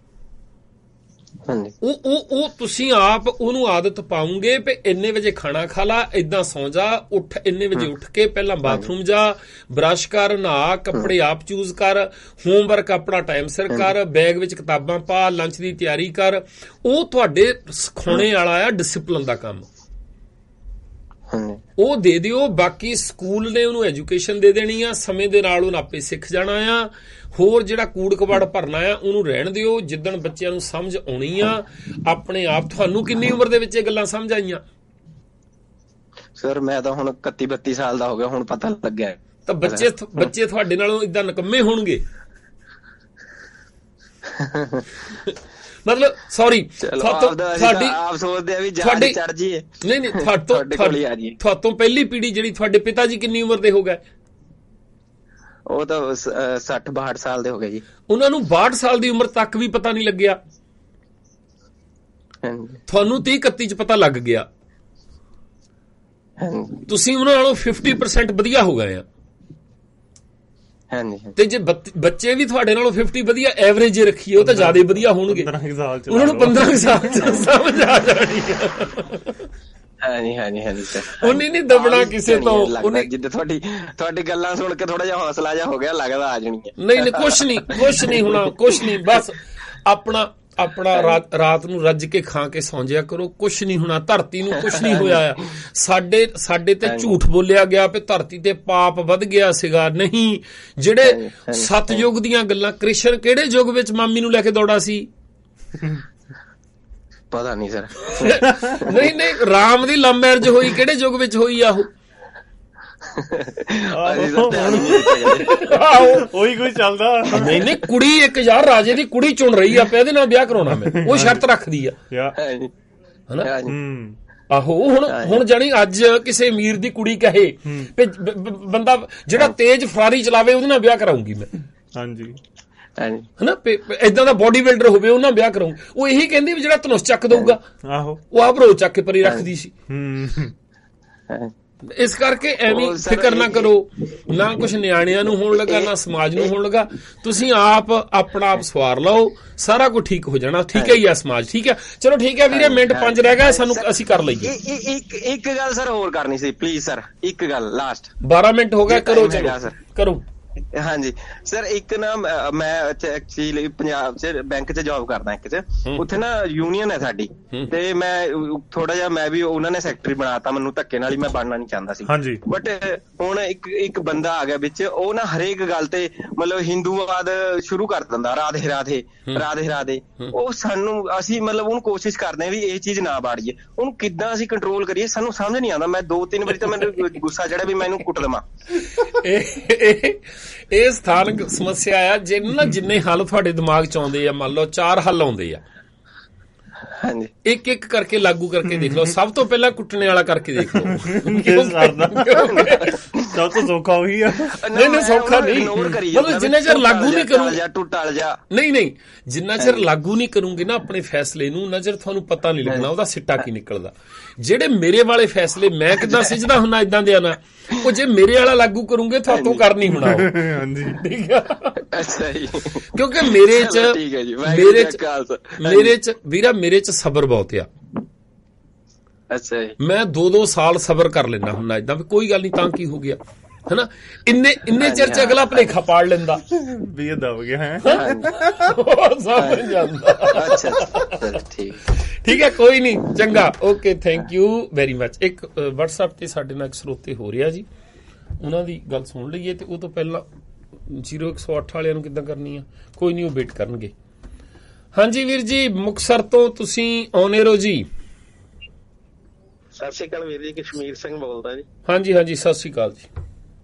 ਉਹ ਤੁਸੀਂ ਆਪ ਉਹਨੂੰ ਆਦਤ ਪਾਉਂਗੇ ਵੀ ਇੰਨੇ ਵਜੇ ਖਾਣਾ ਖਾ ਲਾ, ਏਦਾਂ ਸੌਂ ਜਾ, ਉੱਠ ਇੰਨੇ ਵਜੇ ਉੱਠ ਕੇ ਪਹਿਲਾਂ ਬਾਥਰੂਮ ਜਾ, ਬਰਸ਼ ਕਰ, ਨਹਾ, ਕੱਪੜੇ ਆਪ ਚੂਜ਼ ਕਰ, ਹੋਮਵਰਕ ਆਪਣਾ ਟਾਈਮ ਸਿਰ ਕਰ, ਬੈਗ ਵਿੱਚ ਕਿਤਾਬਾਂ ਪਾ, ਲੰਚ ਦੀ ਤਿਆਰੀ ਕਰ। ਉਹ ਤੁਹਾਡੇ ਸਿਖਾਉਣੇ ਵਾਲਾ ਆ ਡਿਸਿਪਲਿਨ ਦਾ ਕੰਮ, ਉਹ ਦੇ ਦਿਓ। ਬਾਕੀ ਸਕੂਲ ਨੇ ਉਹਨੂੰ ਐਜੂਕੇਸ਼ਨ ਦੇ ਦੇਣੀ ਆ, ਸਮੇਂ ਦੇ ਨਾਲ ਉਹਨੂੰ ਆਪੇ ਸਿੱਖ ਜਾਣਾ ਆ। ਹੋਰ ਜਿਹੜਾ ਕੂੜ ਕਬਾੜ ਭਰਨਾ ਆ ਉਹਨੂੰ ਰਹਿਣ ਦਿਓ। ਜਿੱਦਣ ਬੱਚਿਆਂ ਨੂੰ ਸਮਝ ਆਉਣੀ ਆ ਆਪਣੇ ਆਪ। ਤੁਹਾਨੂੰ ਕਿੰਨੀ ਉਮਰ ਦੇ ਵਿੱਚ ਇਹ ਗੱਲਾਂ ਸਮਝ ਆਈਆਂ? ਸਰ ਮੈਂ ਤਾਂ ਹੁਣ 31-32 ਸਾਲ ਦਾ ਹੋ ਗਿਆ, ਹੁਣ ਪਤਾ ਲੱਗਿਆ। ਤਾਂ ਬੱਚੇ ਤੁਹਾਡੇ ਨਾਲੋਂ ਇਦਾਂ ਨਿਕੰਮੇ ਹੋਣਗੇ? ਮਤਲਬ ਸੌਰੀ, ਆਪ ਸੋਚਦੇ ਆ ਵੀ ਜਹਾਜ਼ ਚੜ ਜਾਈਏ। ਨਹੀਂ, ਤੁਹਾਤੋਂ ਪਹਿਲੀ ਪੀੜ੍ਹੀ ਜਿਹੜੀ ਤੁਹਾਡੇ ਪਿਤਾ ਜੀ ਕਿੰਨੀ ਉਮਰ ਦੇ ਹੋ ਗਏ? ਉਹ ਤਾਂ 60-62 ਸਾਲ ਦੇ ਹੋ ਗਏ ਜੀ। ਉਹਨਾਂ ਨੂੰ 62 ਸਾਲ ਦੀ ਉਮਰ ਤੱਕ ਵੀ ਪਤਾ ਨਹੀਂ ਲੱਗਿਆ। ਤੁਹਾਨੂੰ 30-31 ਚ ਪਤਾ ਲੱਗ ਗਿਆ। ਤੁਸੀਂ ਉਹਨਾਂ ਨਾਲੋਂ 50% ਵਧੀਆ ਹੋ ਗਏ ਆ। ਤੇ ਜੇ ਬੱਚੇ ਵੀ ਤੁਹਾਡੇ ਨਾਲੋਂ 50 ਵਧੀਆ ਐਵਰੇਜ ਰੱਖੀਏ ਉਹ ਤਾਂ ਜ਼ਿਆਦਾ ਵਧੀਆ ਹੋਣਗੇ। ਉਹਨਾਂ ਨੂੰ 15 ਸਾਲ ਚ ਸਮਝ ਆ ਜਾਣੀ ਉਹਨੇ ਨਹੀਂ ਦਬਣਾ ਕਿਸੇ ਤੋਂ। ਜਿੱਦਾਂ ਤੁਹਾਡੀ ਗੱਲਾਂ ਸੁਣ ਕੇ ਥੋੜਾ ਜਿਹਾ ਹੌਸਲਾ ਜਿਹਾ ਹੋ ਗਿਆ, ਲੱਗਦਾ ਆ ਜਾਣੀ। ਨਹੀਂ ਕੁਛ ਨਹੀਂ ਹੋਣਾ, ਕੁਛ ਨਹੀਂ। ਬਸ ਆਪਣਾ ਰਾਤ ਨੂੰ ਰੱਜ ਕੇ ਖਾ ਕੇ ਸੌਂ ਜਿਆ ਕਰੋ, ਕੁਛ ਨਹੀਂ ਹੋਣਾ। ਧਰਤੀ ਨੂੰ ਕੁਛ ਨਹੀਂ ਹੋਇਆ ਆ। ਸਾਡੇ ਤੇ ਝੂਠ ਬੋਲਿਆ ਗਿਆ ਵੀ ਧਰਤੀ ਤੇ ਪਾਪ ਵੱਧ ਗਿਆ ਸੀਗਾ। ਨਹੀਂ, ਜਿਹੜੇ ਸਤਯੁਗ ਦੀਆਂ ਗੱਲਾਂ, ਕ੍ਰਿਸ਼ਨ ਕਿਹੜੇ ਯੁੱਗ ਵਿੱਚ ਮਾਮੀ ਨੂੰ ਲੈ ਕੇ ਦੌੜਾ ਸੀ? ਪਤਾ ਨਹੀਂ ਸਰ। ਨਹੀਂ ਰਾਮ ਦੀ ਲਵ ਮੈਰਿਜ ਹੋਈ ਕਿਹੜੇ ਯੁੱਗ ਵਿੱਚ ਹੋਈ ਆ? ਉਹੀ ਕੋਈ ਚੱਲਦਾ ਨਹੀਂ ਕੁੜੀ ਇੱਕ ਯਾਰ ਰਾਜੇ ਦੀ ਕੁੜੀ ਚੁਣ ਰਹੀ ਆ, ਇਹਦੇ ਨਾਲ ਵਿਆਹ ਕਰਾਉਣਾ ਮੈਂ, ਉਹ ਸ਼ਰਤ ਰੱਖਦੀ ਆ ਹਨਾ। ਆਹੋ ਹੁਣ ਜਾਣੀ ਅੱਜ ਕਿਸੇ ਅਮੀਰ ਦੀ ਕੁੜੀ ਕਹੇ ਬੰਦਾ ਜਿਹੜਾ ਤੇਜ਼ ਫਰਾਰੀ ਚਲਾਵੇ ਉਹਦੇ ਨਾਲ ਵਿਆਹ ਕਰਾਉਂਗੀ ਮੈਂ, ਹਾਂਜੀ ਹਨਾ, ਏਦਾਂ ਦਾ ਬੋਡੀ ਬਿਲਡਰ ਹੋਵੇ ਉਹਨਾਂ ਵਿਆਹ ਕਰਾਉਂਗੀ। ਉਹ ਇਹੀ ਕਹਿੰਦੀ ਵੀ ਜਿਹੜਾ ਧਨੁਸ਼ ਚੱਕ ਦਊਗਾ। ਆਹੋ ਉਹ ਆਪ ਰੋਜ਼ ਚੱਕ ਕੇ ਪਰੀ ਰੱਖਦੀ ਸੀ। ਇਸ ਕਰਕੇ ਐਵੇਂ ਫਿਕਰ ਨਾ ਕਰੋ, ਨਾ ਕੁਛ ਨਿਆਣਿਆਂ ਨੂੰ ਹੋਣ ਲੱਗਾ, ਨਾ ਸਮਾਜ ਨੂੰ ਹੋਣ ਲੱਗਾ। ਤੁਸੀਂ ਆਪਣਾ ਆਪ ਸਵਾਰ ਲਓ, ਸਾਰਾ ਕੁਝ ਠੀਕ ਹੋ ਜਾਣਾ। ਠੀਕ ਹੈ ਹੀ ਆ ਸਮਾਜ, ਠੀਕ ਹੈ। ਚਲੋ ਠੀਕ ਹੈ ਵੀਰੇ, ਮਿੰਟ 5 ਰਹਿ ਗਏ ਸਾਨੂੰ, ਅਸੀਂ ਕਰ ਲਈਏ। ਇੱਕ ਗੱਲ ਸਰ ਹੋਰ ਕਰਨੀ ਸੀ ਪਲੀਜ਼ ਸਰ, ਇੱਕ ਗੱਲ ਲਾਸਟ। 12 ਮਿੰਟ ਹੋ ਗਏ, ਕਰੋ ਚਲੋ ਕਰੋ। ਹਾਂਜੀ ਸਰ, ਇੱਕ ਨਾ ਮੈਂ ਐਕਚੁਅਲੀ ਪੰਜਾਬ ਚ ਬੈਂਕ ਚ ਜੌਬ ਕਰਦਾ ਇੱਕ ਚ, ਉੱਥੇ ਨਾ ਯੂਨੀਅਨ ਹੈ ਸਾਡੀ, ਤੇ ਮੈਂ ਥੋੜਾ ਜਿਹਾ ਮੈਂ ਵੀ ਉਹਨਾਂ ਨੇ ਸੈਕਟਰੀ ਬਣਾਤਾ ਮੈਨੂੰ ਧੱਕੇ ਨਾਲ ਹੀ, ਮੈਂ ਬਣਨਾ ਨਹੀਂ ਚਾਹੁੰਦਾ ਸੀ। ਬਟ ਹੁਣ ਇੱਕ ਬੰਦਾ ਆ ਗਿਆ ਵਿੱਚ, ਉਹ ਨਾ ਹਰੇਕ ਗੱਲ ਤੇ ਮਤਲਬ ਹਿੰਦੂਵਾਦ ਸ਼ੁਰੂ ਕਰ ਦਿੰਦਾ, ਰਾਧੇ ਰਾਧੇ ਰਾਧੇ ਰਾਧੇ। ਉਹ ਸਾਨੂੰ ਅਸੀਂ ਮਤਲਬ ਉਹਨੂੰ ਕੋਸ਼ਿਸ਼ ਕਰਦੇ ਹਾਂ ਵੀ ਇਹ ਚੀਜ਼ ਨਾ ਬਾੜੀਏ, ਉਹਨੂੰ ਕਿੱਦਾਂ ਅਸੀਂ ਕੰਟਰੋਲ ਕਰੀਏ, ਸਾਨੂੰ ਸਮਝ ਨਹੀਂ ਆਉਂਦਾ। ਮੈਂ 2-3 ਵਾਰੀ ਤਾਂ ਮੈਨੂੰ ਗੁੱਸਾ ਚੜਿਆ ਵੀ ਮੈਂ ਇਹਨੂੰ ਕੁੱਟ ਦੇਵਾਂ। ਇਹ ਸਥਾਨਕ ਸਮੱਸਿਆ ਆ। ਜਿੰਨੇ ਹੱਲ ਤੁਹਾਡੇ ਦਿਮਾਗ ਚ ਆਉਂਦੇ ਆ, ਮੰਨ ਲਓ 4 ਹੱਲ ਆਉਂਦੇ ਆ, ਇੱਕ ਇੱਕ ਕਰਕੇ ਲਾਗੂ ਕਰਕੇ ਦੇਖ ਲਓ। ਸਭ ਤੋਂ ਪਹਿਲਾਂ ਕੁੱਟਣੇ ਵਾਲਾ ਕਰਕੇ ਦੇਖ ਲਓ। ਸਭ ਤੋਂ ਸੌਖਾ ਉਹੀ ਆ। ਨਹੀਂ ਸੌਖਾ ਨਹੀਂ, ਮਤਲਬ ਜਿੰਨਾ ਚਿਰ ਲਾਗੂ ਨਹੀਂ ਕਰੂੰਗੇ, ਨਹੀਂ ਜਿੰਨਾ ਚਿਰ ਲਾਗੂ ਨਹੀਂ ਕਰੂੰਗੇ ਨਾ ਆਪਣੇ ਫੈਸਲੇ ਨੂੰ, ਉਹਨਾਂ ਚਿਰ ਤੁਹਾਨੂੰ ਪਤਾ ਨਹੀਂ ਲੱਗਣਾ ਉਹਦਾ ਸਿੱਟਾ ਕੀ ਨਿਕਲਦਾ। ਜਿਹੜੇ ਮੇਰੇ ਵਾਲੇ ਫੈਸਲੇ ਮੈਂ ਕਿੱਦਾਂ ਸਿੱਝਦਾ ਹੁੰਨਾ ਇਦਾਂ ਦੇ ਆ ਨਾ, ਉਹ ਜੇ ਮੇਰੇ ਵਾਲਾ ਲਾਗੂ ਕਰੂੰਗੇ ਤੁਹਾਤੋਂ ਕਰ ਨਹੀਂ ਹੋਣਾ। ਠੀਕ ਆ, ਕਿਉਂਕਿ ਮੇਰੇ ਚ ਸਬਰ ਬਹੁਤ ਆ। ਮੈਂ 2-2 ਸਾਲ ਸਬਰ ਕਰ ਲੈਂਦਾ ਹੁੰਨਾ ਏਦਾਂ ਵੀ ਕੋਈ ਗੱਲ ਨਹੀਂ, ਤਾਂ ਕੀ ਹੋ ਗਿਆ ਹਨਾ। ਇੰਨੇ ਚਿਰ ਚ ਅਗਲਾ ਭਲੇਖਾ ਪਾੜ ਲੈਂਦਾ ਵੀ ਇਹ ਦਬ ਗਿਆ ਹੈ। ਸਮਝ ਜਾਂਦਾ। ਠੀਕ ਹੈ, ਕੋਈ ਨਹੀਂ, ਚੰਗਾ, okay, thank you very much. ਇੱਕ WhatsApp ਤੇ ਸਾਡੇ ਨਾਲ ਇੱਕ ਸਰੋਤੇ ਹੋ ਰਿਹਾ ਜੀ, ਉਹਨਾਂ ਦੀ ਗੱਲ ਸੁਣ ਲਈਏ। ਤੇ ਉਹ ਤੋਂ ਪਹਿਲਾਂ 0108 ਵਾਲਿਆਂ ਨੂੰ ਕਿੱਦਾਂ ਕਰਨੀ ਆ, ਕੋਈ ਨਹੀਂ, ਉਹ ਵੇਟ ਕਰਨਗੇ। ਹਾਂਜੀ ਵੀਰ ਜੀ, ਮੁਕਤਸਰ ਤੋਂ ਤੁਸੀਂ ਆਉਣੇ ਰਹੋ ਜੀ। ਸਤਿ ਸ਼੍ਰੀ ਅਕਾਲ ਵੀਰ ਜੀ, ਕਸ਼ਮੀਰ ਸਿੰਘ ਬੋਲਦਾ ਜੀ। ਹਾਂਜੀ ਸਤਿ ਸ਼੍ਰੀ ਅਕਾਲ ਜੀ।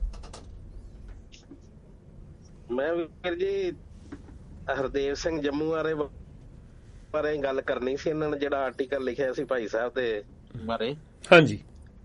ਮੈਂ ਵੀਰ ਜੀ ਹਰਦੇਵ ਸਿੰਘ ਜੰਮੂ ਬਾਰੇ ਗੱਲ ਕਰਨੀ ਸੀ। ਇਹਨਾਂ ਨੇ ਜਿਹੜਾ ਆਰਟੀਕਲ ਲਿਖਿਆ ਸੀ ਭਾਈ ਸਾਹਿਬ ਦੇ ਬਾਰੇ। ਹਾਂਜੀ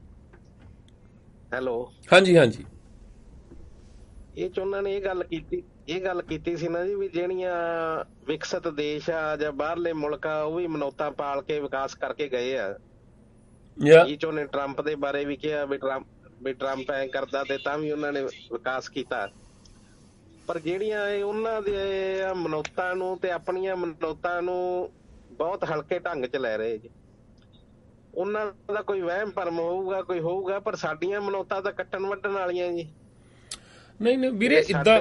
ਹੈਲੋ। ਹਾਂਜੀ ਇਹ ਚ ਉਹਨਾਂ ਨੇ ਇਹ ਗੱਲ ਕੀਤੀ ਸੀ ਨਾ ਜੀ, ਵੀ ਜਿਹੜੀਆਂ ਵਿਕਸਿਤ ਦੇਸ਼ ਆ ਜਾਂ ਬਾਹਰਲੇ ਮੁਲਕ ਆ, ਉਹ ਵੀ ਮਨੌਤਾਂ ਪਾਲ ਕੇ ਵਿਕਾਸ ਕਰਕੇ ਗਏ ਆ। ਇਹ ਚ ਉਹਨੇ ਟਰੰਪ ਦੇ ਬਾਰੇ ਵੀ ਕਿਹਾ ਵੀ ਟਰੰਪ ਐ ਕਰਦਾ ਤੇ ਤਾਂ ਵੀ ਉਹਨਾਂ ਨੇ ਵਿਕਾਸ ਕੀਤਾ। ਪਰ ਜਿਹੜੀਆਂ ਉਹਨਾਂ ਦੇ ਮਨੌਤਾਂ ਨੂੰ ਤੇ ਆਪਣੀਆਂ ਮਨੌਤਾਂ ਨੂੰ ਬਹੁਤ ਹਲਕੇ ਢੰਗ ਚ ਲੈ ਰਹੇ ਜੀ। ਉਹਨਾਂ ਦਾ ਕੋਈ ਵਹਿਮ ਭਰਮ ਹੋਊਗਾ, ਕੋਈ ਹੋਊਗਾ, ਪਰ ਸਾਡੀਆਂ ਮਨੌਤਾਂ ਤਾਂ ਕੱਟਣ ਵੱਢਣ ਵਾਲੀਆਂ ਜੀ। ਨਹੀਂ ਵੀਰੇ, ਇਦਾਂ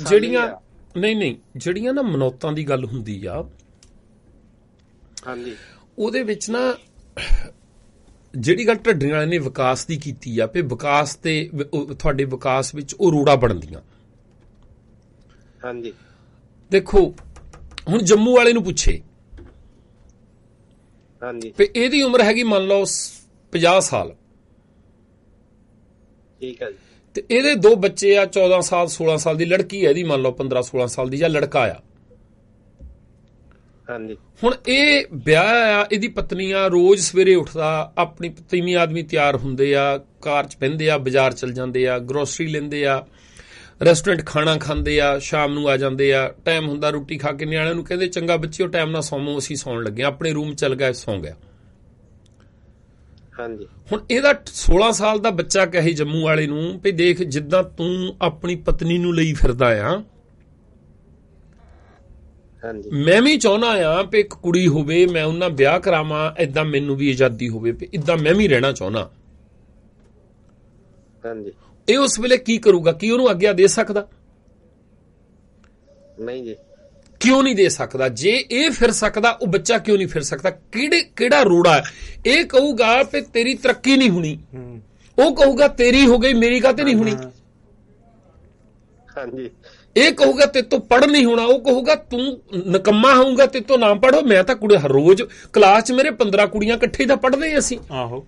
ਜਿਹੜੀਆਂ ਨਾ ਮਨੌਤਾਂ ਦੀ ਗੱਲ ਹੁੰਦੀ ਆ, ਹਾਂਜੀ, ਉਹਦੇ ਵਿੱਚ ਨਾ ਜਿਹੜੀ ਗੱਲ ਢੱਡਰੀਆਂ ਵਾਲਿਆਂ ਨੇ ਵਿਕਾਸ ਦੀ ਕੀਤੀ ਆ, ਵੀ ਵਿਕਾਸ ਤੇ ਤੁਹਾਡੇ ਵਿਕਾਸ ਵਿੱਚ ਉਹ ਰੋੜਾ ਬਣਦੀਆਂ। ਹਾਂਜੀ, ਦੇਖੋ ਹੁਣ ਜੰਮੂ ਵਾਲੇ ਨੂੰ ਪੁੱਛੇ, ਹਾਂਜੀ, ਵੀ ਇਹਦੀ ਉਮਰ ਹੈਗੀ ਮੰਨ ਲਓ 50 ਸਾਲ, ਠੀਕ ਹੈ ਜੀ, ਤੇ ਇਹਦੇ 2 ਬੱਚੇ ਆ, 14 ਸਾਲ 16 ਸਾਲ ਦੀ ਲੜਕੀ ਹੈ ਇਹਦੀ, ਮੰਨ ਲਓ 15-16 ਸਾਲ ਦੀ, ਜਾਂ ਲੜਕਾ ਆ। ਹਾਂਜੀ, ਹੁਣ ਇਹ ਵਿਆਹ ਆ, ਇਹਦੀ ਪਤਨੀ ਆ, ਰੋਜ਼ ਸਵੇਰੇ ਉੱਠਦਾ, ਆਪਣੀ ਤੀਵੀਂ ਆਦਮੀ ਤਿਆਰ ਹੁੰਦੇ ਆ, ਕਾਰ 'ਚ ਬਹਿੰਦੇ ਆ, ਬਾਜ਼ਾਰ ਚਲ ਜਾਂਦੇ ਆ, ਗਰੋਸਰੀ ਲੈਂਦੇ ਆ, ਰੈਸਟੋਰੈਂਟ ਖਾਣਾ ਖਾਂਦੇ ਆ, ਸ਼ਾਮ ਨੂੰ ਆ ਜਾਂਦੇ ਆ, ਟਾਈਮ ਹੁੰਦਾ ਰੋਟੀ ਖਾ ਕੇ ਨਿਆਣਿਆਂ ਨੂੰ ਕਹਿੰਦੇ ਚੰਗਾ ਬੱਚਿਓ ਟਾਈਮ ਨਾਲ ਸੌਵੋ, ਅਸੀਂ ਸੌਣ ਲੱਗੇ, ਆਪਣੇ ਰੂਮ ਚਲ ਗਿਆ, ਸੌਂ ਗਿਆ। ਹਾਂਜੀ। ਹੁਣ ਇਹਦਾ 16 ਸਾਲ ਦਾ ਬੱਚਾ ਕਹੇ ਜੰਮੂ ਵਾਲੇ ਨੂੰ ਵੀ ਦੇਖ ਜਿੱਦਾਂ ਤੂੰ ਆਪਣੀ ਪਤਨੀ ਨੂੰ ਲਈ ਫਿਰਦਾ ਆ, ਮੈਂ ਵੀ ਚਾਹੁੰਦਾ ਆ ਵੀ ਇੱਕ ਕੁੜੀ ਹੋਵੇ, ਮੈਂ ਉਹਨਾਂ ਵਿਆਹ ਕਰਾਵਾਂ, ਏਦਾਂ ਮੈਨੂੰ ਵੀ ਆਜ਼ਾਦੀ ਹੋਵੇ, ਏਦਾਂ ਮੈਂ ਵੀ ਰਹਿਣਾ ਚਾਹੁੰਦਾ। ਇਹ ਉਸ ਵੇਲੇ ਕੀ ਕਰੂਗਾ? ਕੀ ਉਹਨੂੰ ਆਗਿਆ ਦੇ ਸਕਦਾ? ਨਹੀਂ ਜੀ। ਕਿਉਂ ਨਹੀਂ ਦੇ ਸਕਦਾ? ਜੇ ਇਹ ਫਿਰ ਸਕਦਾ, ਉਹ ਬੱਚਾ ਕਿਉਂ ਨਹੀਂ ਫਿਰ ਸਕਦਾ? ਕਿਹੜਾ ਰੋੜਾ ਹੈ? ਇਹ ਕਹੂਗਾ ਵੀ ਤੇਰੀ ਤਰੱਕੀ ਨਹੀਂ ਹੋਣੀ, ਉਹ ਕਹੂਗਾ ਤੇਰੀ ਹੋ ਗਈ, ਮੇਰੀ ਕਾਹਤੇ ਨਹੀਂ ਹੋਣੀ। ਹਾਂਜੀ। ਇਹ ਕਹੂਗਾ ਤੇ ਤੋਂ ਪੜ੍ਹ ਨਹੀਂ ਹੋਣਾ, ਉਹ ਕਹੂਗਾ ਤੂੰ ਨਕੰਮਾ ਹੋਊਗਾ, ਤੇ ਤੋਂ ਨਾ ਪੜ੍ਹੋ। ਮੈਂ ਤਾਂ ਕੁੜੀ ਹਰ ਰੋਜ਼ ਕਲਾਸ 'ਚ ਮੇਰੇ 15 ਕੁੜੀਆਂ ਇਕੱਠੇ ਤਾਂ ਪੜ੍ਹਦੇ ਅਸੀਂ। ਆਹੋ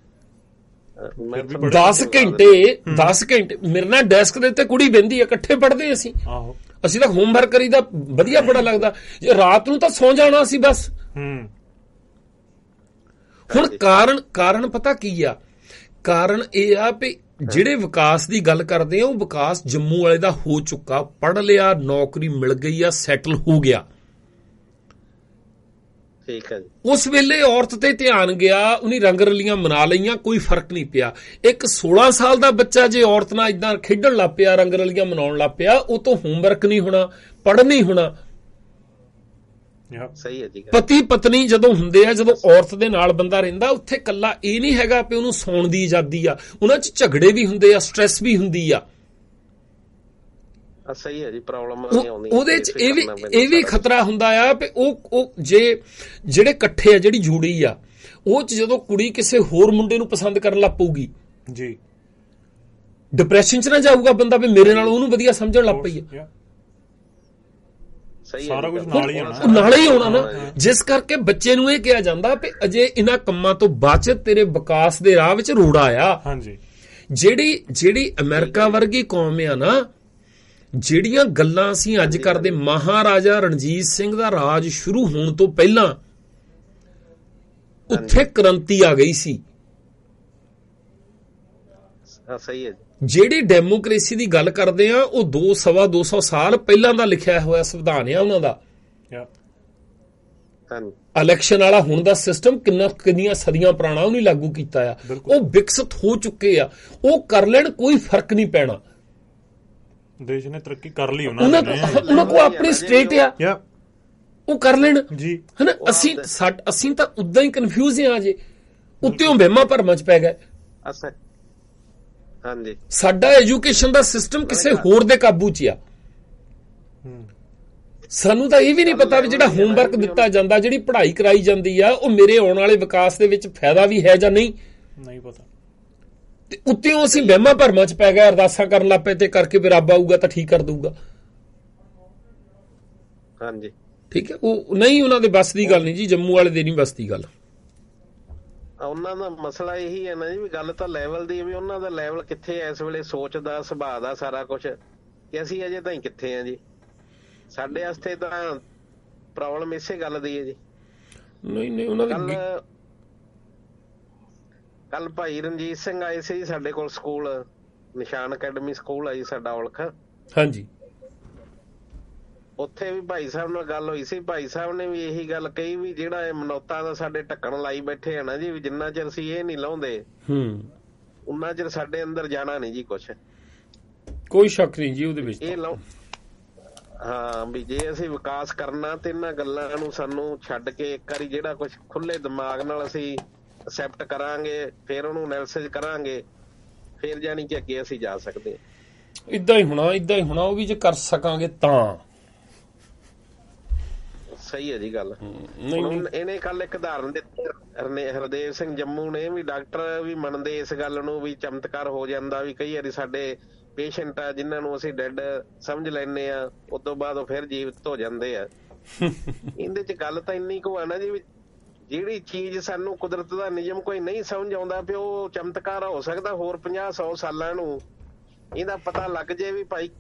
10 ਘੰਟੇ ਮੇਰੇ ਨਾਲ ਡੈਸਕ ਦੇ ਉੱਤੇ ਕੁੜੀ ਬਹਿੰਦੀ ਆ, ਇਕੱਠੇ ਪੜ੍ਹਦੇ ਅਸੀਂ। ਆਹੋ ਅਸੀਂ ਤਾਂ ਹੋਮਵਰਕ ਕਰੀਦਾ, ਵਧੀਆ ਬੜਾ ਲੱਗਦਾ। ਜੇ ਰਾਤ ਨੂੰ ਤਾਂ ਸੌ ਜਾਣਾ ਸੀ ਬਸ। ਹੁਣ ਕਾਰਨ ਪਤਾ ਕੀ ਆ? ਕਾਰਨ ਇਹ ਆ ਵੀ ਜਿਹੜੇ ਵਿਕਾਸ ਦੀ ਗੱਲ ਕਰਦੇ ਆ, ਉਹ ਵਿਕਾਸ ਜੰਮੂ ਵਾਲੇ ਦਾ ਹੋ ਚੁੱਕਾ। ਪੜ੍ਹ ਲਿਆ, ਨੌਕਰੀ ਮਿਲ ਗਈ ਆ, ਸੈਟਲ ਹੋ ਗਿਆ। ਠੀਕ ਹੈ ਜੀ। ਉਸ ਵੇਲੇ ਔਰਤ ਤੇ ਧਿਆਨ ਗਿਆ, ਉਹਨੇ ਰੰਗ ਰਲੀਆਂ ਮਨਾ ਲਈਆਂ, ਕੋਈ ਫਰਕ ਨਹੀਂ ਪਿਆ। ਇੱਕ 16 ਸਾਲ ਦਾ ਬੱਚਾ ਜੇ ਔਰਤ ਨਾਲ ਇਦਾਂ ਖੇਡਣ ਲੱਗ ਪਿਆ, ਰੰਗ ਰਲੀਆਂ ਮਨਾਉਣ ਲੱਗ ਪਿਆ, ਉਹ ਤੋਂ ਹੋਮਵਰਕ ਨਹੀਂ ਹੋਣਾ, ਪੜ੍ਹ ਨਹੀਂ ਹੋਣਾ। ਸਹੀ ਹੈ ਜੀ। ਪਤੀ ਪਤਨੀ ਜਦੋਂ ਹੁੰਦੇ ਆ, ਜਦੋਂ ਔਰਤ ਦੇ ਨਾਲ ਬੰਦਾ ਰਹਿੰਦਾ, ਉੱਥੇ ਕੱਲਾ ਇਹ ਨਹੀਂ ਹੈਗਾ ਵੀ ਉਹਨੂੰ ਸੌਣ ਦੀ ਆਜ਼ਾਦੀ ਆ, ਉਹਨਾਂ 'ਚ ਝਗੜੇ ਵੀ ਹੁੰਦੇ ਆ, ਸਟ੍ਰੈਸ ਵੀ ਹੁੰਦੀ ਆ। ਸਹੀ ਹੈ ਜੀ। ਪ੍ਰੋਬਲਮ ਆਉਂਦੀ ਉਹਦੇ 'ਚ ਇਹ ਵੀ ਖਤਰਾ ਹੁੰਦਾ ਆ ਵੀ ਉਹ ਜਿਹੜੇ ਇਕੱਠੇ ਆ, ਜਿਹੜੀ ਜੋੜੀ ਆ, ਉਹ 'ਚ ਜਦੋਂ ਕੁੜੀ ਕਿਸੇ ਹੋਰ ਮੁੰਡੇ ਨੂੰ ਪਸੰਦ ਕਰਨ ਲੱਗ ਪਊਗੀ ਜੀ, ਡਿਪਰੈਸ਼ਨ 'ਚ ਨਾ ਜਾਊਗਾ ਬੰਦਾ ਵੀ ਮੇਰੇ ਨਾਲ ਉਹਨੂੰ ਵਧੀਆ ਸਮਝਣ ਲੱਗ ਪਈ ਆ। ਸਾਰਾ ਕੁਝ ਨਾਲ ਹੀ ਆਉਣਾ ਨਾ। ਜਿਸ ਕਰਕੇ ਬੱਚੇ ਨੂੰ ਇਹ ਕਿਹਾ ਜਾਂਦਾ ਵੀ ਅਜੇ ਇਹਨਾਂ ਕੰਮਾਂ ਤੋਂ ਬਚ, ਤੇਰੇ ਵਿਕਾਸ ਦੇ ਰਾਹ ਵਿੱਚ ਰੋੜਾ ਆ। ਹਾਂਜੀ। ਜਿਹੜੀ ਅਮਰੀਕਾ ਵਰਗੀ ਕੌਮ ਆ ਨਾ, ਜਿਹੜੀਆਂ ਗੱਲਾਂ ਅਸੀਂ ਅੱਜ ਕਰਦੇ, ਮਹਾਰਾਜਾ ਰਣਜੀਤ ਸਿੰਘ ਦਾ ਰਾਜ ਸ਼ੁਰੂ ਹੋਣ ਤੋਂ ਪਹਿਲਾਂ ਉੱਥੇ ਕ੍ਰਾਂਤੀ ਆ ਗਈ ਸੀ। ਸਹੀ ਹੈ। ਜਿਹੜੀ ਡੈਮੋਕ੍ਰੇਸੀ ਦੀ ਗੱਲ ਕਰਦੇ ਆ, ਉਹ 200 ਸਾਲ ਪਹਿਲਾਂ ਦਾ ਲਿਖਿਆ ਹੋਇਆ ਸੰਵਿਧਾਨ ਆ ਉਹਨਾਂ ਦਾ। ਇਲੈਕਸ਼ਨ ਵਾਲਾ ਹੁਣ ਦਾ ਸਿਸਟਮ ਕਿੰਨੀਆਂ ਸਦੀਆਂ ਪੁਰਾਣਾ, ਉਹਨੇ ਲਾਗੂ ਕੀਤਾ ਆ। ਉਹ ਵਿਕਸਿਤ ਹੋ ਚੁੱਕੇ ਆ, ਉਹ ਕਰ ਲੈਣ, ਕੋਈ ਫਰਕ ਨਹੀਂ ਪੈਣਾ। ਦੇਸ਼ ਨੇ ਤਰੱਕੀ ਕਰ ਲਈ, ਉਹਨਾਂ ਕੋਲ ਆਪਣੀ ਸਟੇਟ ਆ, ਉਹ ਕਰ ਲੈਣ ਜੀ, ਹਨਾ। ਅਸੀਂ ਤਾਂ ਉਦਾਂ ਹੀ ਕਨਫਿਊਜ਼ ਆ ਜੇ, ਉੱਤੇੋਂ ਵਹਿਮਾਂ ਭਰਮਾਂ 'ਚ ਪੈ ਗਏ। ਹਾਂਜੀ। ਸਾਡਾ ਐਜੂਕੇਸ਼ਨ ਦਾ ਸਿਸਟਮ ਕਿਸੇ ਹੋਰ ਦੇ ਕਾਬੂ 'ਚ ਆ। ਸਾਨੂੰ ਤਾਂ ਇਹ ਵੀ ਨਹੀਂ ਪਤਾ ਵੀ ਜਿਹੜਾ ਹੋਮਵਰਕ ਦਿੱਤਾ ਜਾਂਦਾ, ਜਿਹੜੀ ਪੜ੍ਹਾਈ ਕਰਾਈ ਜਾਂਦੀ ਆ, ਉਹ ਮੇਰੇ ਆਉਣ ਵਾਲੇ ਵਿਕਾਸ ਦੇ ਵਿੱਚ ਫਾਇਦਾ ਵੀ ਹੈ ਜਾਂ ਨਹੀਂ ਪਤਾ। ਤੇ ਉੱਤੇੋਂ ਅਸੀਂ ਵਹਿਮਾਂ ਭਰਮਾਂ 'ਚ ਪੈ ਗਏ, ਅਰਦਾਸਾਂ ਕਰਨ ਲੱਗ ਪਏ ਤੇ ਕਰਕੇ ਵੀ ਰੱਬ ਆਊਗਾ ਤਾਂ ਠੀਕ ਕਰ ਦਊਗਾ। ਹਾਂਜੀ, ਠੀਕ ਹੈ। ਉਹ ਨਹੀਂ, ਉਹਨਾਂ ਦੇ ਬਸ ਦੀ ਗੱਲ ਨਹੀਂ ਜੀ, ਜੰਮੂ ਵਾਲੇ ਦੇ ਨਹੀਂ ਬਸ ਦੀ ਗੱਲ। ਉਹਨਾਂ ਦਾ ਮਸਲਾ ਇਹੀ ਹੈ ਨਾ ਜੀ, ਵੀ ਗੱਲ ਤਾਂ ਲੈਵਲ ਦੀ, ਵੀ ਉਹਨਾਂ ਦਾ ਲੈਵਲ ਕਿੱਥੇ ਐ ਇਸ ਵੇਲੇ, ਸੋਚ ਦਾ, ਸੁਭਾਅ ਦਾ, ਸਾਰਾ ਕੁਝ, ਕਿ ਅਸੀਂ ਅਜੇ ਤਾਂ ਕਿੱਥੇ ਆ ਜੀ। ਸਾਡੇ ਵਾਸਤੇ ਤਾਂ ਪ੍ਰੋਬਲਮ ਇਸੇ ਗੱਲ ਦੀ ਹੈ ਜੀ। ਨਹੀਂ ਉਹਨਾਂ ਦੀ ਕੱਲ ਭਾਈ ਰਣਜੀਤ ਸਿੰਘ ਆਏ ਸੀ ਸਾਡੇ ਕੋਲ ਸਕੂਲ, ਨਿਸ਼ਾਨ ਅਕੈਡਮੀ ਸਕੂਲ ਆ ਜੀ ਸਾਡਾ ਔਲਖ। ਹਾਂਜੀ। ਉੱਥੇ ਵੀ ਭਾਈ ਸਾਹਿਬ ਨਾਲ ਗੱਲ ਹੋਈ ਸੀ। ਭਾਈ ਸਾਹਿਬ ਨੇ ਵੀ ਇਹੀ ਗੱਲ ਕਹੀ ਵੀ ਜਿਹੜਾ ਇਹ ਮਨੌਤਾਂ ਦਾ ਸਾਡੇ ਢੱਕਣ ਲਾਈ ਬੈਠੇ ਆ ਨਾ ਜੀ, ਵੀ ਜਿੰਨਾ ਚਿਰ ਅਸੀਂ ਇਹ ਨਹੀਂ ਲਾਉਂਦੇ ਉਨਾ ਚਿਰ ਸਾਡੇ ਅੰਦਰ ਜਾਣਾ ਨਹੀਂ ਜੀ ਕੁਛ। ਕੋਈ ਸ਼ੱਕ ਨਹੀਂ ਜੀ ਉਹਦੇ ਵਿੱਚ। ਹਾਂ, ਵੀ ਜੇ ਅਸੀਂ ਵਿਕਾਸ ਕਰਨਾ ਤੇ ਇਹਨਾਂ ਗੱਲਾਂ ਨੂੰ ਸਾਨੂੰ ਛੱਡ ਕੇ ਇੱਕ ਵਾਰੀ ਜਿਹੜਾ ਕੁਛ ਖੁੱਲੇ ਦਿਮਾਗ ਨਾਲ ਅਸੀਂ ਅਸੈਪਟ ਕਰਾਂਗੇ, ਫਿਰ ਉਹਨੂੰ ਐਨਾਲਿਸਿਸ ਕਰਾਂਗੇ, ਫਿਰ ਜਾਣੀ ਕਿ ਅੱਗੇ ਅਸੀਂ ਜਾ ਸਕਦੇ ਹਾਂ। ਇਦਾਂ ਹੀ ਹੋਣਾ। ਉਹ ਵੀ ਜੇ ਕਰ ਸਕਾਂਗੇ ਤਾਂ ਸਹੀ ਹੈ ਜੀ ਗੱਲ। ਇਹਨੇ ਕੱਲ ਇੱਕ ਉਦਾਹਰਨ ਦਿੱਤੀ, ਹਰਦੇਵ ਸਿੰਘ ਜੰਮੂ ਨੇ, ਵੀ ਡਾਕਟਰ ਵੀ ਮੰਨਦੇ ਇਸ ਗੱਲ ਨੂੰ ਵੀ ਚਮਤਕਾਰ ਹੋ ਜਾਂਦਾ, ਵੀ ਕਈ ਵਾਰੀ ਸਾਡੇ ਪੇਸ਼ੈਂਟ ਆ ਜਿਨ੍ਹਾਂ ਨੂੰ ਅਸੀਂ ਡੈਡ ਸਮਝ ਲੈਂਦੇ ਆ, ਉਸ ਤੋਂ ਬਾਅਦ ਉਹ ਫਿਰ ਜੀਵਤ ਹੋ ਜਾਂਦੇ ਆ। ਇਹਦੇ ਚ ਗੱਲ ਤਾਂ ਇੰਨੀ ਕੁ ਆ ਨਾ ਜੀ, ਵੀ ਜਿਹੜੀ ਚੀਜ਼ ਸਾਨੂੰ ਕੁਦਰਤ ਦਾ ਨਿਯਮ ਕੋਈ ਨਹੀਂ ਸਮਝ ਆਉਂਦਾ ਵੀ ਉਹ ਚਮਤਕਾਰ ਹੋ ਸਕਦਾ ਹੋਰ 50-100 ਸਾਲਾਂ ਨੂੰ ਇਹਦਾ ਪਤਾ ਲੱਗ ਜੇ ਵੀ ਭਾਈ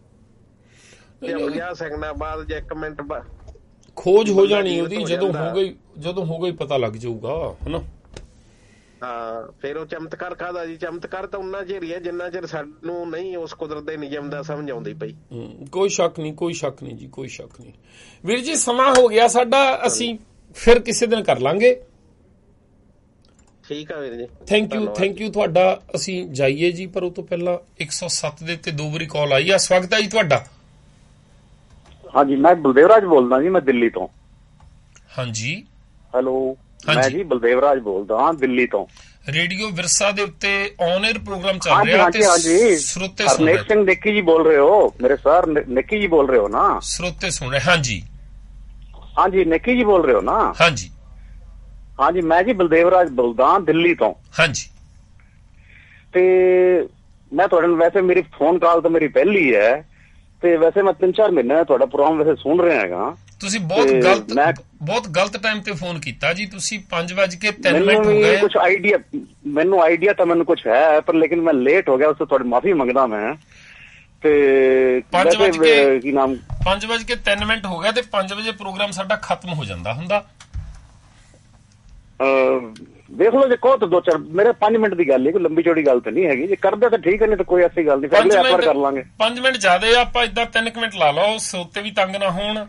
50 ਸੈਕਿੰਡਾਂ ਬਾਅਦ ਜਾਂ 1 ਮਿੰਟ ਬਾਅਦ ਖੋਜ ਹੋ ਜਾਣੀ ਉਹਦੀ, ਜਦੋਂ ਹੋ ਗਈ ਪਤਾ ਲੱਗ ਜਾਊਗਾ, ਹਨਾ। ਹਾਂ, ਫਿਰ ਉਹ ਚਮਤਕਾਰ ਕਾਹਦਾ ਜੀ? ਚਮਤਕਾਰ ਤਾਂ ਉਨਾ ਚਿਰ ਹੀ ਹੈ ਜਿੰਨਾ ਚਿਰ ਸਾਨੂੰ ਨਹੀਂ ਉਸ ਕੁਦਰਤ ਦੇ ਨਿਯਮ ਦਾ ਸਮਝ ਆਉਂਦੀ ਪਈ। ਕੋਈ ਸ਼ੱਕ ਨਹੀਂ ਜੀ, ਕੋਈ ਸ਼ੱਕ ਨਹੀਂ। ਵੀਰ ਜੀ, ਸਮਾਂ ਹੋ ਗਿਆ ਸਾਡਾ, ਅਸੀਂ ਫਿਰ ਕਿਸੇ ਦਿਨ ਕਰ ਲਾਂਗੇ। ਠੀਕ ਆ ਵੀਰ ਜੀ, ਥੈਂਕ ਯੂ ਤੁਹਾਡਾ। ਅਸੀਂ ਜਾਈਏ ਜੀ, ਪਰ ਉਹ ਤੋਂ ਪਹਿਲਾਂ 107 ਦੇ ਉੱਤੇ 2 ਵਾਰੀ ਕਾਲ ਆਈ ਆ। ਸਵਾਗਤ ਹੈ ਜੀ ਤੁਹਾਡਾ। ਹਾਂਜੀ, ਮੈਂ ਬਲਦੇਵ ਰਾਜ ਬੋਲਦਾ ਜੀ, ਮੈਂ ਦਿੱਲੀ ਤੋਂ। ਹਾਂਜੀ, ਹੈਲੋ, ਮੈਂ ਜੀ ਬਲਦੇਵ ਰਾਜ ਬੋਲਦਾ ਹਾਂ ਦਿੱਲੀ ਤੋਂ। ਰੇਡੀਓ ਵਿਰਸਾ ਦੇ ਉੱਤੇ ਔਨ 에ਅਰ ਪ੍ਰੋਗਰਾਮ ਚੱਲ ਰਿਹਾ ਤੇ ਸਰੋਤੇ ਸੁਣ ਰਹੇ। ਹਰਨੇਕ ਸਿੰਘ ਨੇਕੀ ਜੀ ਬੋਲ ਰਹੇ ਹੋ? ਮੇਰੇ ਸਰ ਨੇਕੀ ਜੀ ਬੋਲ ਰਹੇ ਹੋ ਨਾ? ਸਰੋਤੇ ਸੁਣ ਰਹੇ। ਹਾਂਜੀ ਹਾਂਜੀ, ਨੇਕੀ ਜੀ ਬੋਲ ਰਹੇ ਹੋ ਨਾ? ਹਾਂਜੀ ਹਾਂਜੀ, ਮੈਂ ਜੀ ਬਲਦੇਵ ਰਾਜ ਬੋਲਦਾ ਹਾਂ ਦਿੱਲੀ ਤੋਂ। ਹਾਂਜੀ, ਤੇ ਮੈਂ ਤੁਹਾਡੇ ਨਾਲ, ਵੈਸੇ ਮੇਰੀ ਫੋਨ ਕਾਲ ਤਾਂ ਮੇਰੀ ਪਹਿਲੀ ਹੈ, ਤੇ ਵੈਸੇ ਮੈਂ 3-4 ਮਹੀਨੇ ਤੁਹਾਡਾ ਪ੍ਰੋਗਰਾਮ ਵੈਸੇ ਸੁਣ ਰਿਹਾ ਹੈਗਾ। ਤੁਸੀਂ ਬਹੁਤ ਗਲਤ ਟਾਈਮ ਤੇ ਫੋਨ ਕੀਤਾ ਜੀ। ਤੁਸੀਂ 5:03 ਹੋ ਗਏ। ਕੁਝ ਆਈਡੀਆ, ਮੈਨੂੰ ਆਈਡੀਆ ਤਾਂ ਮੈਨੂੰ ਕੁਝ ਹੈ, ਪਰ ਲੇਕਿਨ ਮੈਂ ਲੇਟ ਹੋ ਗਿਆ, ਉਸ ਤੋਂ ਤੁਹਾਡੀ ਮਾਫੀ ਮੰਗਦਾ ਮੈਂ। ਤੇ 5:03 ਹੋ ਗਿਆ ਤੇ 5 ਵਜੇ ਪ੍ਰੋਗਰਾਮ ਸਾਡਾ ਖਤਮ ਹੋ ਜਾਂਦਾ ਹੁੰਦਾ। ਦੇਖ ਲਓ, ਜੇ ਕਹੋ ਤਾਂ 2-4 ਮੇਰੇ 5 ਮਿੰਟ ਦੀ ਗੱਲ ਹੈ, ਕੋਈ ਲੰਬੀ ਚੌੜੀ ਗੱਲ ਤਾਂ ਨਹੀਂ ਹੈਗੀ। ਜੇ ਕਰਦੇ ਤਾਂ ਠੀਕ ਹੈ, ਨਹੀਂ ਤਾਂ ਕੋਈ ਐਸੀ ਗੱਲ ਨਹੀਂ, ਫਿਰ ਐਪਰ ਕਰ ਲਾਂਗੇ। 5 ਮਿੰਟ ਜ਼ਿਆਦਾ ਆਪਾਂ ਇਦਾਂ 3 ਮਿੰਟ ਲਾ ਲਓ, ਸੋਤੇ ਵੀ ਤੰਗ ਨਾ ਹੋਣ।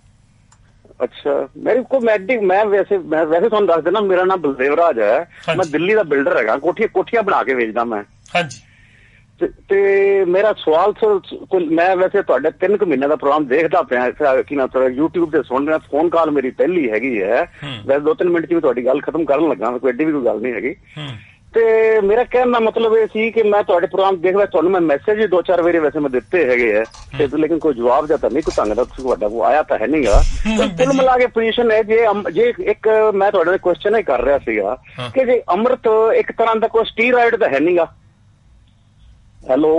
ਅੱਛਾ, ਮੇਰੇ ਕੋਲ ਮੈਂ ਵੈਸੇ ਤੁਹਾਨੂੰ ਦੱਸ ਦੇਣਾ, ਮੇਰਾ ਨਾਮ ਬਲਦੇਵ ਰਾਜ ਹੈ। ਮੈਂ ਦਿੱਲੀ ਦਾ ਬਿਲਡਰ ਹੈਗਾ, ਕੋਠੀਆਂ ਬਣਾ ਕੇ ਵੇਚਦਾ ਮੈਂ। ਹਾਂਜੀ, ਤੇ ਮੇਰਾ ਸਵਾਲ ਮੈਂ ਵੈਸੇ ਤੁਹਾਡੇ 3 ਮਹੀਨੇ ਦਾ ਪ੍ਰੋਗਰਾਮ ਦੇਖਦਾ ਪਿਆ, ਕੀ ਨਾ YouTube ਤੇ ਸੁਣ ਰਿਹਾ। ਫੋਨ ਕਾਲ ਮੇਰੀ ਪਹਿਲੀ ਹੈਗੀ ਹੈ, ਵੈਸੇ 2-3 ਮਿੰਟ ਚ ਵੀ ਤੁਹਾਡੀ ਗੱਲ ਖਤਮ ਕਰਨ ਲੱਗਾ, ਕੋਈ ਐਡੀ ਵੀ ਕੋਈ ਗੱਲ ਨਹੀਂ ਹੈਗੀ। ਤੇ ਮੇਰਾ ਕਹਿਣ ਦਾ ਮਤਲਬ ਇਹ ਸੀ ਕਿ ਮੈਂ ਤੁਹਾਡੇ ਪ੍ਰੋਗਰਾਮ ਦੇਖਦਾ, ਤੁਹਾਨੂੰ ਮੈਂ ਮੈਸੇਜ 2-4 ਵਾਰੀ ਵੈਸੇ ਮੈਂ ਦਿੱਤੇ ਹੈਗੇ ਆ, ਲੇਕਿਨ ਕੋਈ ਜਵਾਬ ਜਾਂ ਤਾਂ ਨਹੀਂ, ਕੋਈ ਢੰਗ ਦਾ ਤੁਹਾਡਾ ਕੋਈ ਆਇਆ ਤਾਂ ਹੈ ਨਹੀਂਗਾ। ਕੁੱਲ ਮਿਲਾ ਕੇ ਪੋਜੀਸ਼ਨ ਹੈ, ਜੇ ਇੱਕ ਮੈਂ ਤੁਹਾਡੇ ਨਾਲ ਕੁਐਸਚਨ ਹੀ ਕਰ ਰਿਹਾ ਸੀਗਾ ਕਿ ਜੇ ਅੰਮ੍ਰਿਤ ਇੱਕ ਤਰ੍ਹਾਂ ਦਾ ਕੋਈ ਸਟੀਰਾਇਡ ਤਾਂ ਹੈ ਨਹੀਂਗਾ। ਹੈਲੋ,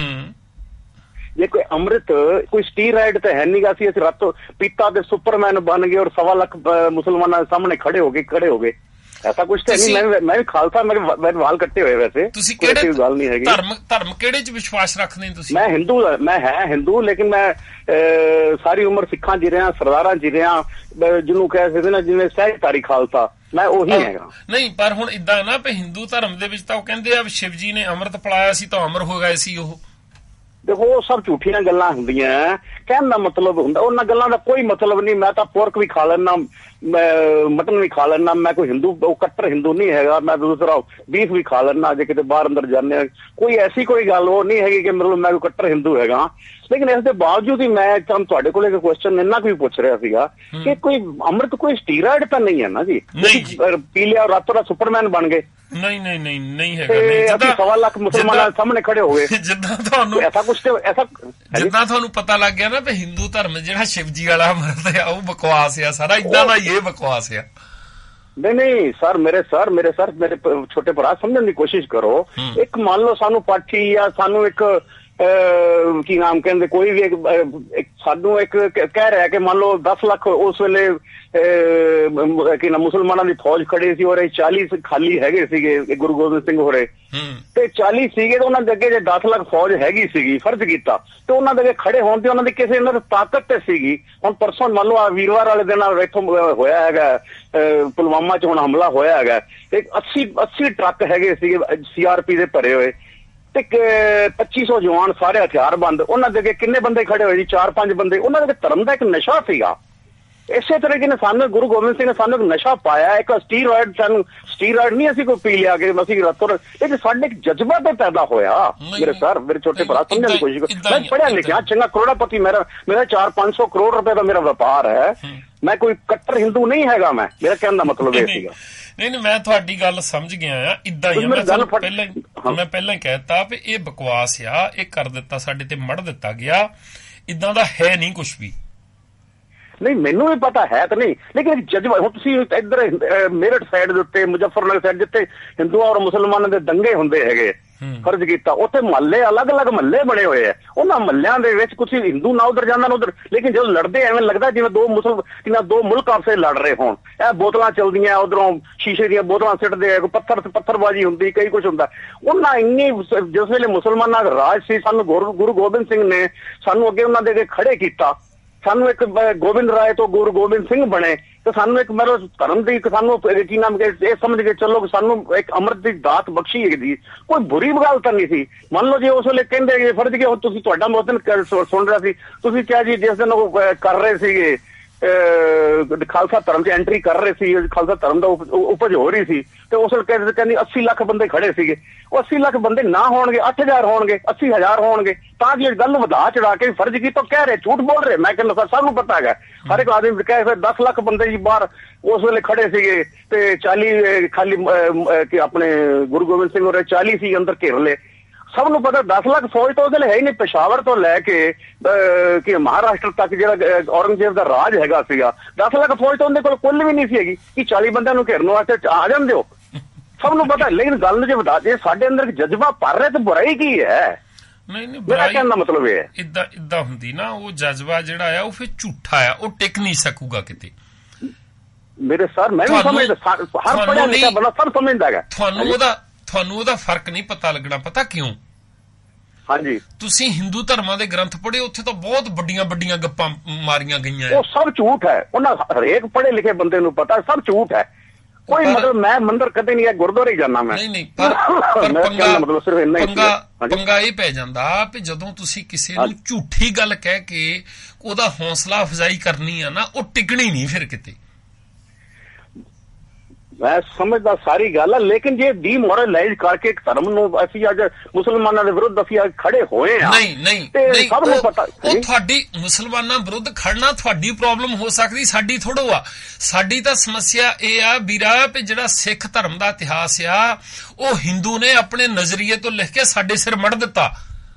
ਜੇ ਕੋਈ ਅੰਮ੍ਰਿਤ ਕੋਈ ਸਟੀਰਾਇਡ ਤਾਂ ਹੈ ਨਹੀਂਗਾ। ਅਸੀਂ ਰਾਤੋਂ ਪੀਤਾ ਤੇ ਸੁਪਰਮੈਨ ਬਣ ਗਏ ਔਰ 1.25 ਲੱਖ ਮੁਸਲਮਾਨਾਂ ਦੇ ਸਾਹਮਣੇ ਖੜੇ ਹੋ ਗਏ। ਐਸਾ ਕੁਛ ਤਾਂ ਨਹੀਂ। ਮੈਂ ਵੀ ਖਾਲਸਾ, ਮੇਰੇ ਵਾਲ ਕੱਟੇ ਹੋਏ, ਵੈਸੇ ਤੁਸੀਂ ਕਿਹੜੇ ਗੱਲ ਨਹੀਂ ਹੈਗੀ। ਧਰਮ ਕਿਹੜੇ ਚ ਵਿਸ਼ਵਾਸ ਰੱਖਦੇ ਤੁਸੀਂ? ਮੈਂ ਹਿੰਦੂ, ਲੇਕਿਨ ਮੈਂ ਸਾਰੀ ਉਮਰ ਸਿੱਖਾਂ ਜੀ ਰਿਹਾ, ਸਰਦਾਰਾਂ ਜੀ ਰਿਹਾ, ਜਿਹਨੂੰ ਕਹਿ ਸਕਦੇ ਨਾ ਜਿਵੇਂ ਸਹਿਜਧਾਰੀ ਖਾਲਸਾ, ਮੈਂ ਉਹੀ ਹੈਗਾ। ਨਹੀਂ, ਪਰ ਹੁਣ ਇਦਾਂ ਨਾ ਵੀ ਹਿੰਦੂ ਧਰਮ ਦੇ ਵਿੱਚ ਤਾਂ ਉਹ ਕਹਿੰਦੇ ਆ ਸ਼ਿਵ ਜੀ ਨੇ ਅੰਮ੍ਰਿਤ ਪਿਲਾਇਆ ਸੀ ਤਾਂ ਅਮਰ ਹੋ ਗਏ ਸੀ। ਉਹ ਦੇਖੋ, ਉਹ ਸਭ ਝੂਠੀਆਂ ਗੱਲਾਂ ਹੁੰਦੀਆਂ। ਕਹਿਣ ਦਾ ਮਤਲਬ ਹੁੰਦਾ, ਉਹਨਾਂ ਗੱਲਾਂ ਦਾ ਕੋਈ ਮਤਲਬ ਨਹੀਂ। ਮੈਂ ਤਾਂ ਪੋਰਕ ਵੀ ਖਾ ਲੈਣਾ, ਮਟਨ ਵੀ ਖਾ ਲੈਣਾ। ਮੈਂ ਕੋਈ ਹਿੰਦੂ, ਕੱਟਰ ਹਿੰਦੂ ਨਹੀਂ ਹੈਗਾ। ਮੈਂ ਦੂਸਰਾ ਬੀਫ ਵੀ ਖਾ ਲੈਣਾ, ਜੇ ਕਿਤੇ ਬਾਹਰ ਅੰਦਰ ਜਾਂਦੇ। ਕੋਈ ਐਸੀ ਕੋਈ ਗੱਲ ਉਹ ਨਹੀਂ ਹੈਗੀ ਕਿ ਮਤਲਬ ਮੈਂ ਕੋਈ ਕੱਟਰ ਹਿੰਦੂ ਹੈਗਾ। ਲੇਕਿਨ ਇਸ ਦੇ ਬਾਵਜੂਦ ਹੀ ਮੈਂ ਤੁਹਾਡੇ ਕੋਲ ਇੱਕ ਕੁਐਸਚਨ ਇੰਨਾ ਕੁ ਪੁੱਛ ਰਿਹਾ ਸੀਗਾ ਕਿ ਕੋਈ ਅੰਮ੍ਰਿਤ ਕੋਈ ਸਟੀਰਾਇਡ ਤਾਂ ਨਹੀਂ ਹੈ ਨਾ ਜੀ? ਪੀ ਲਿਆ ਰਾਤੋਂ ਰਾਤ ਸੁਪਰਮੈਨ ਬਣ ਗਏ? ਨਹੀਂ ਹੈਗਾ। 1.25 ਲੱਖ ਮੁਸਲਮਾਨਾਂ ਸਾਹਮਣੇ ਖੜੇ ਹੋ ਗਏ। ਜਿੱਦਾਂ ਤੁਹਾਨੂੰ ਪਤਾ ਲੱਗ ਗਿਆ ਨਾ ਵੀ ਹਿੰਦੂ ਧਰਮ ਜਿਹੜਾ ਸ਼ਿਵ ਜੀ ਵਾਲਾ ਅੰਮ੍ਰਿਤ ਆ ਉਹ ਬਕਵਾਸ ਆ ਸਾਰਾ, ਇਦਾਂ ਦਾ ਇਹ ਬਕਵਾਸ ਆ। ਨਹੀਂ ਸਰ, ਮੇਰੇ ਛੋਟੇ ਭਰਾ, ਸਮਝਣ ਦੀ ਕੋਸ਼ਿਸ਼ ਕਰੋ। ਇੱਕ ਮੰਨ ਲਓ ਸਾਨੂੰ ਪਾਠੀ ਜਾਂ ਸਾਨੂੰ ਇੱਕ ਕੀ ਨਾਮ ਕਹਿੰਦੇ, ਕੋਈ ਵੀ ਸਾਨੂੰ ਇੱਕ ਕਹਿ ਰਿਹਾ ਕਿ ਮੰਨ ਲਓ 10 ਲੱਖ ਉਸ ਵੇਲੇ ਕੀ ਨਾਮ ਮੁਸਲਮਾਨਾਂ ਦੀ ਫੌਜ ਖੜੀ ਸੀ ਔਰ 40 ਖਾਲੀ ਹੈਗੇ ਸੀਗੇ ਗੁਰੂ ਗੋਬਿੰਦ ਸਿੰਘ ਹੋਰੇ, ਤੇ 40 ਸੀਗੇ ਤੇ ਉਹਨਾਂ ਦੇ ਅੱਗੇ ਜੇ 10 ਲੱਖ ਫੌਜ ਹੈਗੀ ਸੀਗੀ, ਫਰਜ਼ ਕੀਤਾ ਤੇ ਉਹਨਾਂ ਦੇ ਅੱਗੇ ਖੜੇ ਹੋਣ ਤੇ ਉਹਨਾਂ ਦੀ ਕਿਸੇ ਇਹਨਾਂ ਦੀ ਤਾਕਤ ਤੇ ਸੀਗੀ। ਹੁਣ ਪਰਸੋਂ ਮੰਨ ਲਓ ਵੀਰਵਾਰ ਵਾਲੇ ਦਿਨ ਇੱਥੋਂ ਹੋਇਆ ਹੈਗਾ ਪੁਲਵਾਮਾ 'ਚ ਹੁਣ ਹਮਲਾ ਹੋਇਆ ਹੈਗਾ, ਤੇ 80 ਟਰੱਕ ਹੈਗੇ ਸੀਗੇ CRP ਦੇ ਭਰੇ ਹੋਏ ਤੇ 2500 ਜਵਾਨ, ਸਾਰੇ ਹਥਿਆਰਬੰਦ। ਉਹਨਾਂ ਦੇ ਅੱਗੇ ਕਿੰਨੇ ਬੰਦੇ ਖੜੇ ਹੋਏ ਜੀ? 4-5 ਬੰਦੇ। ਉਹਨਾਂ ਦੇ ਧਰਮ ਦਾ ਇੱਕ ਨਸ਼ਾ ਸੀਗਾ। ਇਸੇ ਤਰੀਕੇ ਨੇ ਸਾਨੂੰ ਗੁਰੂ ਗੋਬਿੰਦ ਸਿੰਘ ਨੇ ਸਾਨੂੰ ਇੱਕ ਨਸ਼ਾ ਪਾਇਆ, ਇੱਕ ਸਟੀਰਾਇਡ। ਸਾਨੂੰ ਸਟੀਰਾਇਡ ਨਹੀਂ ਅਸੀਂ ਕੋਈ ਪੀ ਲਿਆ ਕਿ ਅਸੀਂ ਰਾਤੋਂ ਇਹ ਸਾਡੇ ਇੱਕ ਜਜ਼ਬਾ ਤੇ ਪੈਦਾ ਹੋਇਆ। ਮੇਰੇ ਸਰ, ਮੇਰੇ ਛੋਟੇ ਭਰਾ, ਸਮਝਣ ਦੀ ਕੋਸ਼ਿਸ਼ ਕਰੋ। ਮੈਂ ਪੜ੍ਹਿਆ ਲਿਖਿਆ, ਚੰਗਾ ਕਰੋੜਾਪਤੀ, ਮੇਰਾ 400-500 ਕਰੋੜ ਰੁਪਏ ਦਾ ਮੇਰਾ ਵਪਾਰ ਹੈ। ਮੈਂ ਕੋਈ ਕੱਟਰ ਹਿੰਦੂ ਨਹੀਂ ਹੈਗਾ। ਮੇਰਾ ਕਹਿਣ ਦਾ ਮਤਲਬ ਇਹ ਸੀਗਾ। ਨਹੀਂ, ਮੈਂ ਤੁਹਾਡੀ ਗੱਲ ਸਮਝ ਗਿਆ ਆ। ਇਦਾਂ ਹੀ ਮੈਂ ਪਹਿਲਾਂ ਹੀ ਕਹਿਤਾ ਵੀ ਇਹ ਬਕਵਾਸ ਆ, ਇਹ ਕਰ ਦਿੱਤਾ, ਸਾਡੇ ਤੇ ਮੜ ਦਿੱਤਾ ਗਿਆ। ਇਦਾਂ ਦਾ ਹੈ ਨਹੀਂ ਕੁਛ ਵੀ। ਨਹੀਂ, ਮੈਨੂੰ ਵੀ ਪਤਾ ਹੈ ਤਾਂ ਨਹੀਂ, ਲੇਕਿਨ ਜਜ਼ਬਾ। ਹੁਣ ਤੁਸੀਂ ਇੱਧਰ ਮੇਰਠ ਸਾਈਡ ਦੇ ਉੱਤੇ, ਮੁਜ਼ੱਫਰਨਗਰ ਸਾਈਡ, ਜਿੱਥੇ ਹਿੰਦੂਆਂ ਔਰ ਮੁਸਲਮਾਨਾਂ ਦੇ ਦੰਗੇ ਹੁੰਦੇ ਹੈਗੇ, ਫਰਜ਼ ਕੀਤਾ, ਉੱਥੇ ਮਹੱਲੇ ਅਲੱਗ-ਅਲੱਗ ਮਹੱਲੇ ਬਣੇ ਹੋਏ ਆ। ਉਹਨਾਂ ਮਹੱਲਿਆਂ ਦੇ ਵਿੱਚ ਕੁਛ ਹਿੰਦੂ ਨਾ ਉਧਰ ਜਾਂਦਾ ਨਾ ਉਧਰ, ਲੇਕਿਨ ਜਦੋਂ ਲੜਦੇ ਐਵੇਂ ਲੱਗਦਾ ਜਿਵੇਂ ਦੋ ਮੁਲਕ ਆਪਸੇ ਲੜ ਰਹੇ ਹੋਣ। ਇਹ ਬੋਤਲਾਂ ਚੱਲਦੀਆਂ, ਉਧਰੋਂ ਸ਼ੀਸ਼ੇ ਦੀਆਂ ਬੋਤਲਾਂ ਸਿੱਟਦੇ ਆ, ਪੱਥਰਬਾਜੀ ਹੁੰਦੀ, ਕਈ ਕੁਛ ਹੁੰਦਾ। ਉਹਨਾਂ ਇੰਨੀ, ਜਿਸ ਵੇਲੇ ਮੁਸਲਮਾਨਾਂ ਦਾ ਰਾਜ ਸੀ, ਸਾਨੂੰ ਗੁਰੂ ਗੋਬਿੰਦ ਸਿੰਘ ਨੇ ਸਾਨੂੰ ਅੱਗੇ ਉਹਨਾਂ ਦੇ ਅੱਗੇ ਖੜੇ ਕੀਤਾ। ਸਾਨੂੰ ਇੱਕ ਗੋਬਿੰਦ ਰਾਏ ਤੋਂ ਗੁਰੂ ਗੋਬਿੰਦ ਸਿੰਘ ਬਣੇ, ਤੇ ਸਾਨੂੰ ਇੱਕ ਮਤਲਬ ਧਰਮ ਦੀ ਸਾਨੂੰ ਕੀ ਨਾਮ ਇਹ ਸਮਝ ਕੇ ਚੱਲੋ ਕਿ ਸਾਨੂੰ ਇੱਕ ਅੰਮ੍ਰਿਤ ਦੀ ਦਾਤ ਬਖਸ਼ੀ ਹੈਗੀ। ਕੋਈ ਬੁਰੀ ਗੱਲ ਤਾਂ ਨਹੀਂ ਸੀ। ਮੰਨ ਲਓ ਜੇ ਉਸ ਵੇਲੇ ਕਹਿੰਦੇ ਫਰਜ਼ ਕਿ ਤੁਸੀਂ ਤੁਹਾਡਾ ਮੋਦਨ ਸੁਣ ਰਿਹਾ ਸੀ, ਤੁਸੀਂ ਕਿਹਾ ਜੀ ਜਿਸ ਦਿਨ ਉਹ ਕਰ ਰਹੇ ਸੀਗੇ ਖਾਲਸਾ ਧਰਮ 'ਚ ਐਂਟਰੀ ਕਰ ਰਹੇ ਸੀ, ਖਾਲਸਾ ਧਰਮ ਦਾ ਉਪਜ ਹੋ ਰਹੀ ਸੀ, ਤੇ ਉਸ ਵੇਲੇ ਕਹਿੰਦੀ 80 ਲੱਖ ਬੰਦੇ ਖੜੇ ਸੀਗੇ। ਉਹ 80 ਲੱਖ ਬੰਦੇ ਨਾ ਹੋਣਗੇ, 8000 ਹੋਣਗੇ, 80,000 ਹੋਣਗੇ, ਤਾਂ ਜਿਹੜੀ ਗੱਲ ਨੂੰ ਵਧਾ ਚੜਾ ਕੇ ਫਰਜ਼ ਕੀਤਾ, ਕਹਿ ਰਹੇ, ਝੂਠ ਬੋਲ ਰਹੇ। ਮੈਂ ਕਹਿੰਦਾ ਸਰ ਸਭ ਨੂੰ ਪਤਾ ਹੈਗਾ, ਹਰ ਇੱਕ ਆਦਮੀ ਕਹੇ ਫਿਰ 10 ਲੱਖ ਬੰਦੇ ਜੀ ਬਾਹਰ ਉਸ ਵੇਲੇ ਖੜੇ ਸੀਗੇ, ਤੇ 40 ਖਾਲੀ ਆਪਣੇ ਗੁਰੂ ਗੋਬਿੰਦ ਸਿੰਘ ਹੋਰੇ 40 ਸੀ ਅੰਦਰ ਘੇਰ ਲਏ। ਸਭ ਨੂੰ ਪਤਾ 10 ਲੱਖ ਫੌਜ ਤਾਂ ਉਹਦੇ ਲਈ ਹੈ ਹੀ ਨਹੀਂ। ਪੇਸ਼ਾਵਰ ਤੋਂ ਲੈ ਕੇ ਮਹਾਰਾਸ਼ਟਰ ਤੱਕ ਜਿਹੜਾ ਔਰੰਗਜ਼ੇਬ ਦਾ ਰਾਜ ਹੈਗਾ ਸੀਗਾ, 10 ਲੱਖ ਫੌਜ ਤਾਂ ਉਹਦੇ ਕੋਲ ਕੁੱਲ ਵੀ ਨਹੀਂ ਸੀ ਹੈਗੀ ਕਿ 40 ਬੰਦਿਆਂ ਨੂੰ ਘੇਰਨ ਵਾਸਤੇ ਆ ਜਾਂਦੇ ਹੋ। ਸਭ ਨੂੰ ਪਤਾ, ਲੇਕਿਨ ਗੱਲ ਨੂੰ ਜੇ ਵਧਾ ਜੇ ਸਾਡੇ ਅੰਦਰ ਜਜ਼ਬਾ ਭਰ ਰਿਹਾ ਤਾਂ ਬੁਰਾਈ ਕੀ ਹੈ? ਨਹੀਂ ਮੇਰਾ ਕਹਿਣ ਦਾ ਮਤਲਬ ਇਹ ਹੈ, ਇਦਾਂ ਹੁੰਦੀ ਨਾ, ਉਹ ਜਜ਼ਬਾ ਜਿਹੜਾ ਆ ਉਹ ਫਿਰ ਝੂਠਾ ਆ, ਉਹ ਟਿਕ ਨਹੀਂ ਸਕੂਗਾ ਕਿਤੇ। ਮੇਰੇ ਸਰ ਮੈਂ ਵੀ ਸਮਝਦਾ, ਹਰ ਪੜ੍ਹਿਆ ਲਿਖਿਆ ਬੰਦਾ ਸਭ ਸਮਝਦਾ ਹੈਗਾ। ਤੁਹਾਨੂੰ ਉਹਦਾ ਫਰਕ ਨਹੀਂ ਪਤਾ ਲੱਗਣਾ। ਪਤਾ ਕਿਉਂ? ਹਾਂਜੀ, ਤੁਸੀਂ ਹਿੰਦੂ ਧਰਮਾਂ ਦੇ ਗ੍ਰੰਥ ਪੜ੍ਹੇ, ਉੱਥੇ ਤਾਂ ਬਹੁਤ ਵੱਡੀਆਂ ਗੱਪਾਂ ਮਾਰੀਆਂ ਗਈਆਂ। ਉਹ ਸਭ ਝੂਠ ਹੈ, ਉਹਨਾਂ ਹਰੇਕ ਪੜ੍ਹੇ ਲਿਖੇ ਬੰਦੇ ਨੂੰ ਪਤਾ ਸਭ ਝੂਠ ਹੈ। ਕੋਈ ਮਤਲਬ ਮੈਂ ਮੰਦਰ ਕਦੇ ਨਹੀਂ ਗਿਆ, ਗੁਰਦੁਆਰੇ ਜਾਣਾ ਮੈਂ। ਨਹੀਂ ਪਰ ਪੰਗਾ ਇਹ ਪੈ ਜਾਂਦਾ ਵੀ ਜਦੋਂ ਤੁਸੀਂ ਕਿਸੇ ਨੂੰ ਝੂਠੀ ਗੱਲ ਕਹਿ ਕੇ ਉਹਦਾ ਹੌਸਲਾ ਅਫਜ਼ਾਈ ਕਰਨੀ ਆ ਨਾ, ਉਹ ਟਿਕਣੀ ਨਹੀਂ ਫਿਰ ਕਿਤੇ। ਮੈਂ ਸਮਝਦਾ ਸਾਰੀ ਗੱਲ ਹੈ, ਲੇਕਿਨ ਜੇ ਡੀਮੋਰਲਾਈਜ਼ ਕਰਕੇ ਇੱਕ ਧਰਮ ਨੂੰ ਅਸੀਂ ਅੱਜ ਮੁਸਲਮਾਨਾਂ ਦੇ ਵਿਰੁੱਧ ਅਸੀਂ ਅੱਜ ਖੜੇ ਹੋਏ ਆ। ਨਹੀਂ ਸਭ ਨੂੰ ਪਤਾ ਉਹ ਤੁਹਾਡੀ ਮੁਸਲਮਾਨਾਂ ਵਿਰੁੱਧ ਖੜਨਾ ਤੁਹਾਡੀ ਪ੍ਰੋਬਲਮ ਹੋ ਸਕਦੀ, ਸਾਡੀ ਥੋੜੋ ਆ। ਸਾਡੀ ਤਾਂ ਸਮੱਸਿਆ ਇਹ ਆ ਵੀਰਾ ਵੀ ਜਿਹੜਾ ਸਿੱਖ ਧਰਮ ਦਾ ਇਤਿਹਾਸ ਆ ਉਹ ਹਿੰਦੂ ਨੇ ਆਪਣੇ ਨਜ਼ਰੀਏ ਤੋਂ ਲਿਖ ਕੇ ਸਾਡੇ ਸਿਰ ਮੜ ਦਿੱਤਾ।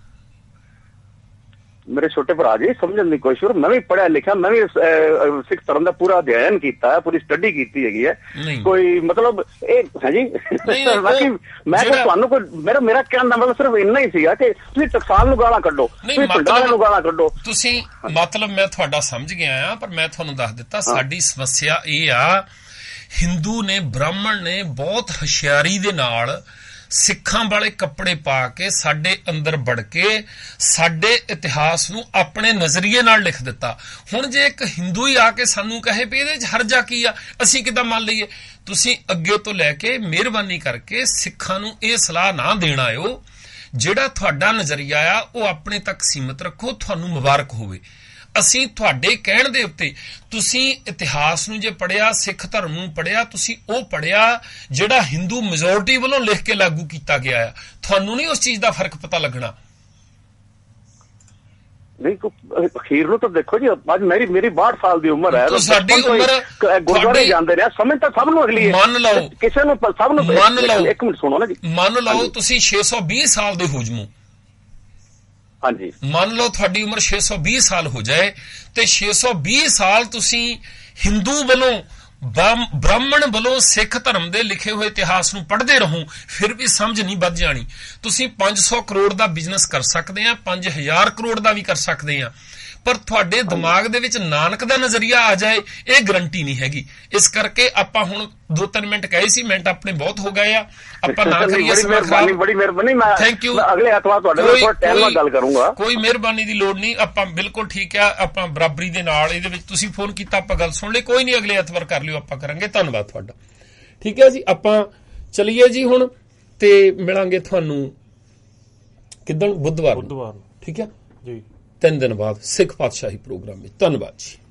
ਮੇਰੇ ਛੋਟੇ ਭਰਾ ਜੀ ਸਮਝਣ ਦੀ ਕੋਸ਼ਿਸ਼ ਕਰੋ, ਮੈਂ ਵੀ ਪੜ੍ਹਿਆ ਲਿਖਿਆ, ਮੈਂ ਵੀ ਸਿੱਖ ਧਰਮ ਦਾ ਪੂਰਾ ਅਧਿਐਨ ਕੀਤਾ ਹੈ, ਪੂਰੀ ਸਟੱਡੀ ਕੀਤੀ ਹੈਗੀ ਹੈ। ਕੋਈ ਮਤਲਬ ਇਹ ਹੈ ਜੀ ਬਾਕੀ ਮੈਂ ਤੁਹਾਨੂੰ ਕੋਈ ਮੇਰਾ ਕਹਿਣ ਦਾ ਮਤਲਬ ਸਿਰਫ ਇੰਨਾ ਹੀ ਸੀਗਾ ਕਿ ਤੁਸੀਂ ਟਕਸਾਲ ਨੂੰ ਗਾਲਾਂ ਕੱਢੋ, ਤੁਸੀਂ ਪਿੰਡਾਂ ਨੂੰ ਗਾਲਾਂ ਕੱਢੋ। ਤੁਸੀਂ ਮਤਲਬ ਮੈਂ ਤੁਹਾਡਾ ਸਮਝ ਗਿਆ ਆ, ਪਰ ਮੈਂ ਤੁਹਾਨੂੰ ਦੱਸ ਦਿੱਤਾ ਸਾਡੀ ਸਮੱਸਿਆ ਇਹ ਆ, ਹਿੰਦੂ ਨੇ ਬ੍ਰਾਹਮਣ ਨੇ ਬਹੁਤ ਹੁਸ਼ਿਆਰੀ ਦੇ ਨਾਲ ਸਿੱਖਾਂ ਵਾਲੇ ਕੱਪੜੇ ਪਾ ਕੇ ਸਾਡੇ ਅੰਦਰ ਵੜ ਕੇ ਸਾਡੇ ਇਤਿਹਾਸ ਨੂੰ ਆਪਣੇ ਨਜ਼ਰੀਏ ਨਾਲ ਲਿਖ ਦਿੱਤਾ। ਹੁਣ ਜੇ ਇੱਕ ਹਿੰਦੂ ਹੀ ਆ ਕੇ ਸਾਨੂੰ ਕਹੇ ਵੀ ਇਹਦੇ 'ਚ ਹਰਜਾ ਕੀ ਆ, ਅਸੀਂ ਕਿੱਦਾਂ ਮੰਨ ਲਈਏ? ਤੁਸੀਂ ਅੱਗੇ ਤੋਂ ਲੈ ਕੇ ਮਿਹਰਬਾਨੀ ਕਰਕੇ ਸਿੱਖਾਂ ਨੂੰ ਇਹ ਸਲਾਹ ਨਾ ਦੇਣ ਆਇਓ, ਜਿਹੜਾ ਤੁਹਾਡਾ ਨਜ਼ਰੀਆ ਆ ਉਹ ਆਪਣੇ ਤੱਕ ਸੀਮਿਤ ਰੱਖੋ, ਤੁਹਾਨੂੰ ਮੁਬਾਰਕ ਹੋਵੇ। ਅਸੀਂ ਤੁਹਾਡੇ ਕਹਿਣ ਦੇ ਉੱਤੇ ਤੁਸੀਂ ਇਤਿਹਾਸ ਨੂੰ ਜੇ ਪੜ੍ਹਿਆ, ਸਿੱਖ ਧਰਮ ਨੂੰ ਪੜ੍ਹਿਆ, ਤੁਸੀਂ ਉਹ ਪੜ੍ਹਿਆ ਜਿਹੜਾ ਹਿੰਦੂ ਮੈਜੋਰਟੀ ਵੱਲੋਂ ਲਿਖ ਕੇ ਲਾਗੂ ਕੀਤਾ ਗਿਆ ਆ, ਤੁਹਾਨੂੰ ਨਹੀਂ ਉਸ ਚੀਜ਼ ਦਾ ਫਰਕ ਪਤਾ ਲੱਗਣਾ। ਨਹੀਂ ਅਖੀਰ ਨੂੰ ਤਾਂ ਦੇਖੋ ਜੀ, ਅੱਜ ਮੇਰੀ 62 ਸਾਲ ਦੀ ਉਮਰ ਹੈ, ਸਾਡੀ ਉਮਰ ਗੁਰਦੁਆਰੇ ਜਾਂਦੇ ਰਿਹਾ, ਸਮਝ ਤਾਂ ਸਭ ਨੂੰ ਅਗਲੀ ਹੈ। ਮੰਨ ਲਓ ਕਿਸੇ ਨੂੰ ਸਭ ਨੂੰ ਮੰਨ ਲਓ, ਇੱਕ ਮਿੰਟ ਸੁਣੋ ਨਾ ਜੀ, ਮੰਨ ਲਓ ਤੁਸੀਂ 620 ਸਾਲ ਦੇ ਹੋ ਜਮੋ। ਹਾਂਜੀ, ਮੰਨ ਲਓ ਤੁਹਾਡੀ ਉਮਰ 620 ਸਾਲ ਹੋ ਜਾਏ ਤੇ 620 ਸਾਲ ਤੁਸੀਂ ਹਿੰਦੂ ਵੱਲੋਂ ਬ੍ਰਾਹਮਣ ਵੱਲੋਂ ਸਿੱਖ ਧਰਮ ਦੇ ਲਿਖੇ ਹੋਏ ਇਤਿਹਾਸ ਨੂੰ ਪੜ੍ਹਦੇ ਰਹੋ, ਫਿਰ ਵੀ ਸਮਝ ਨਹੀਂ ਵੱਧ ਜਾਣੀ। ਤੁਸੀਂ 500 ਕਰੋੜ ਦਾ ਬਿਜ਼ਨਸ ਕਰ ਸਕਦੇ ਆ, 5000 ਕਰੋੜ ਦਾ ਵੀ ਕਰ ਸਕਦੇ ਆ, ਪਰ ਤੁਹਾਡੇ ਦਿਮਾਗ ਦੇ ਵਿੱਚ ਨਾਨਕ ਦਾ ਨਜ਼ਰੀਆ ਆ ਜਾਏ ਇਹ ਗਰੰਟੀ ਨਹੀਂ ਹੈਗੀ। ਇਸ ਕਰਕੇ ਆਪਾਂ ਹੁਣ 2-3 ਮਿੰਟ ਕਹੇ ਸੀ, ਮਿੰਟ ਆਪਣੇ ਬਹੁਤ ਹੋ ਗਏ ਆ, ਆਪਾਂ ਨਾ ਕਰੀਏ ਸਮਾਂ ਖਰਾਬ। ਬੜੀ ਮਿਹਰਬਾਨੀ, ਮੈਂ ਥੈਂਕ ਯੂ। ਅਗਲੇ ਐਤਵਾਰ ਤੁਹਾਡੇ ਨਾਲ ਥੋੜਾ ਟਾਈਮ ਨਾਲ ਗੱਲ ਕਰੂੰਗਾ। ਕੋਈ ਮਿਹਰਬਾਨੀ ਦੀ ਲੋੜ ਨਹੀਂ, ਆਪਾਂ ਬਿਲਕੁਲ ਠੀਕ ਆ, ਆਪਾਂ ਬਰਾਬਰੀ ਦੇ ਨਾਲ ਇਹਦੇ ਵਿੱਚ ਤੁਸੀਂ ਫੋਨ ਕੀਤਾ, ਆਪਾਂ ਗੱਲ ਸੁਣ ਲਈ, ਕੋਈ ਨਹੀਂ ਅਗਲੇ ਐਤਵਾਰ ਕਰ ਲਿਓ, ਆਪਾਂ ਕਰਾਂਗੇ। ਧੰਨਵਾਦ ਤੁਹਾਡਾ। ਠੀਕ ਹੈ ਜੀ, ਆਪਾਂ ਚਲੀਏ ਜੀ ਹੁਣ, ਤੇ ਮਿਲਾਂਗੇ ਤੁਹਾਨੂੰ ਕਿੱਦਣ? ਬੁੱਧਵਾਰ। ਠੀਕ ਹੈ ਜੀ, 3 ਦਿਨ ਬਾਅਦ ਸਿੱਖ ਪਾਤਸ਼ਾਹੀ ਪ੍ਰੋਗਰਾਮ ਵਿੱਚ। ਧੰਨਵਾਦ ਜੀ।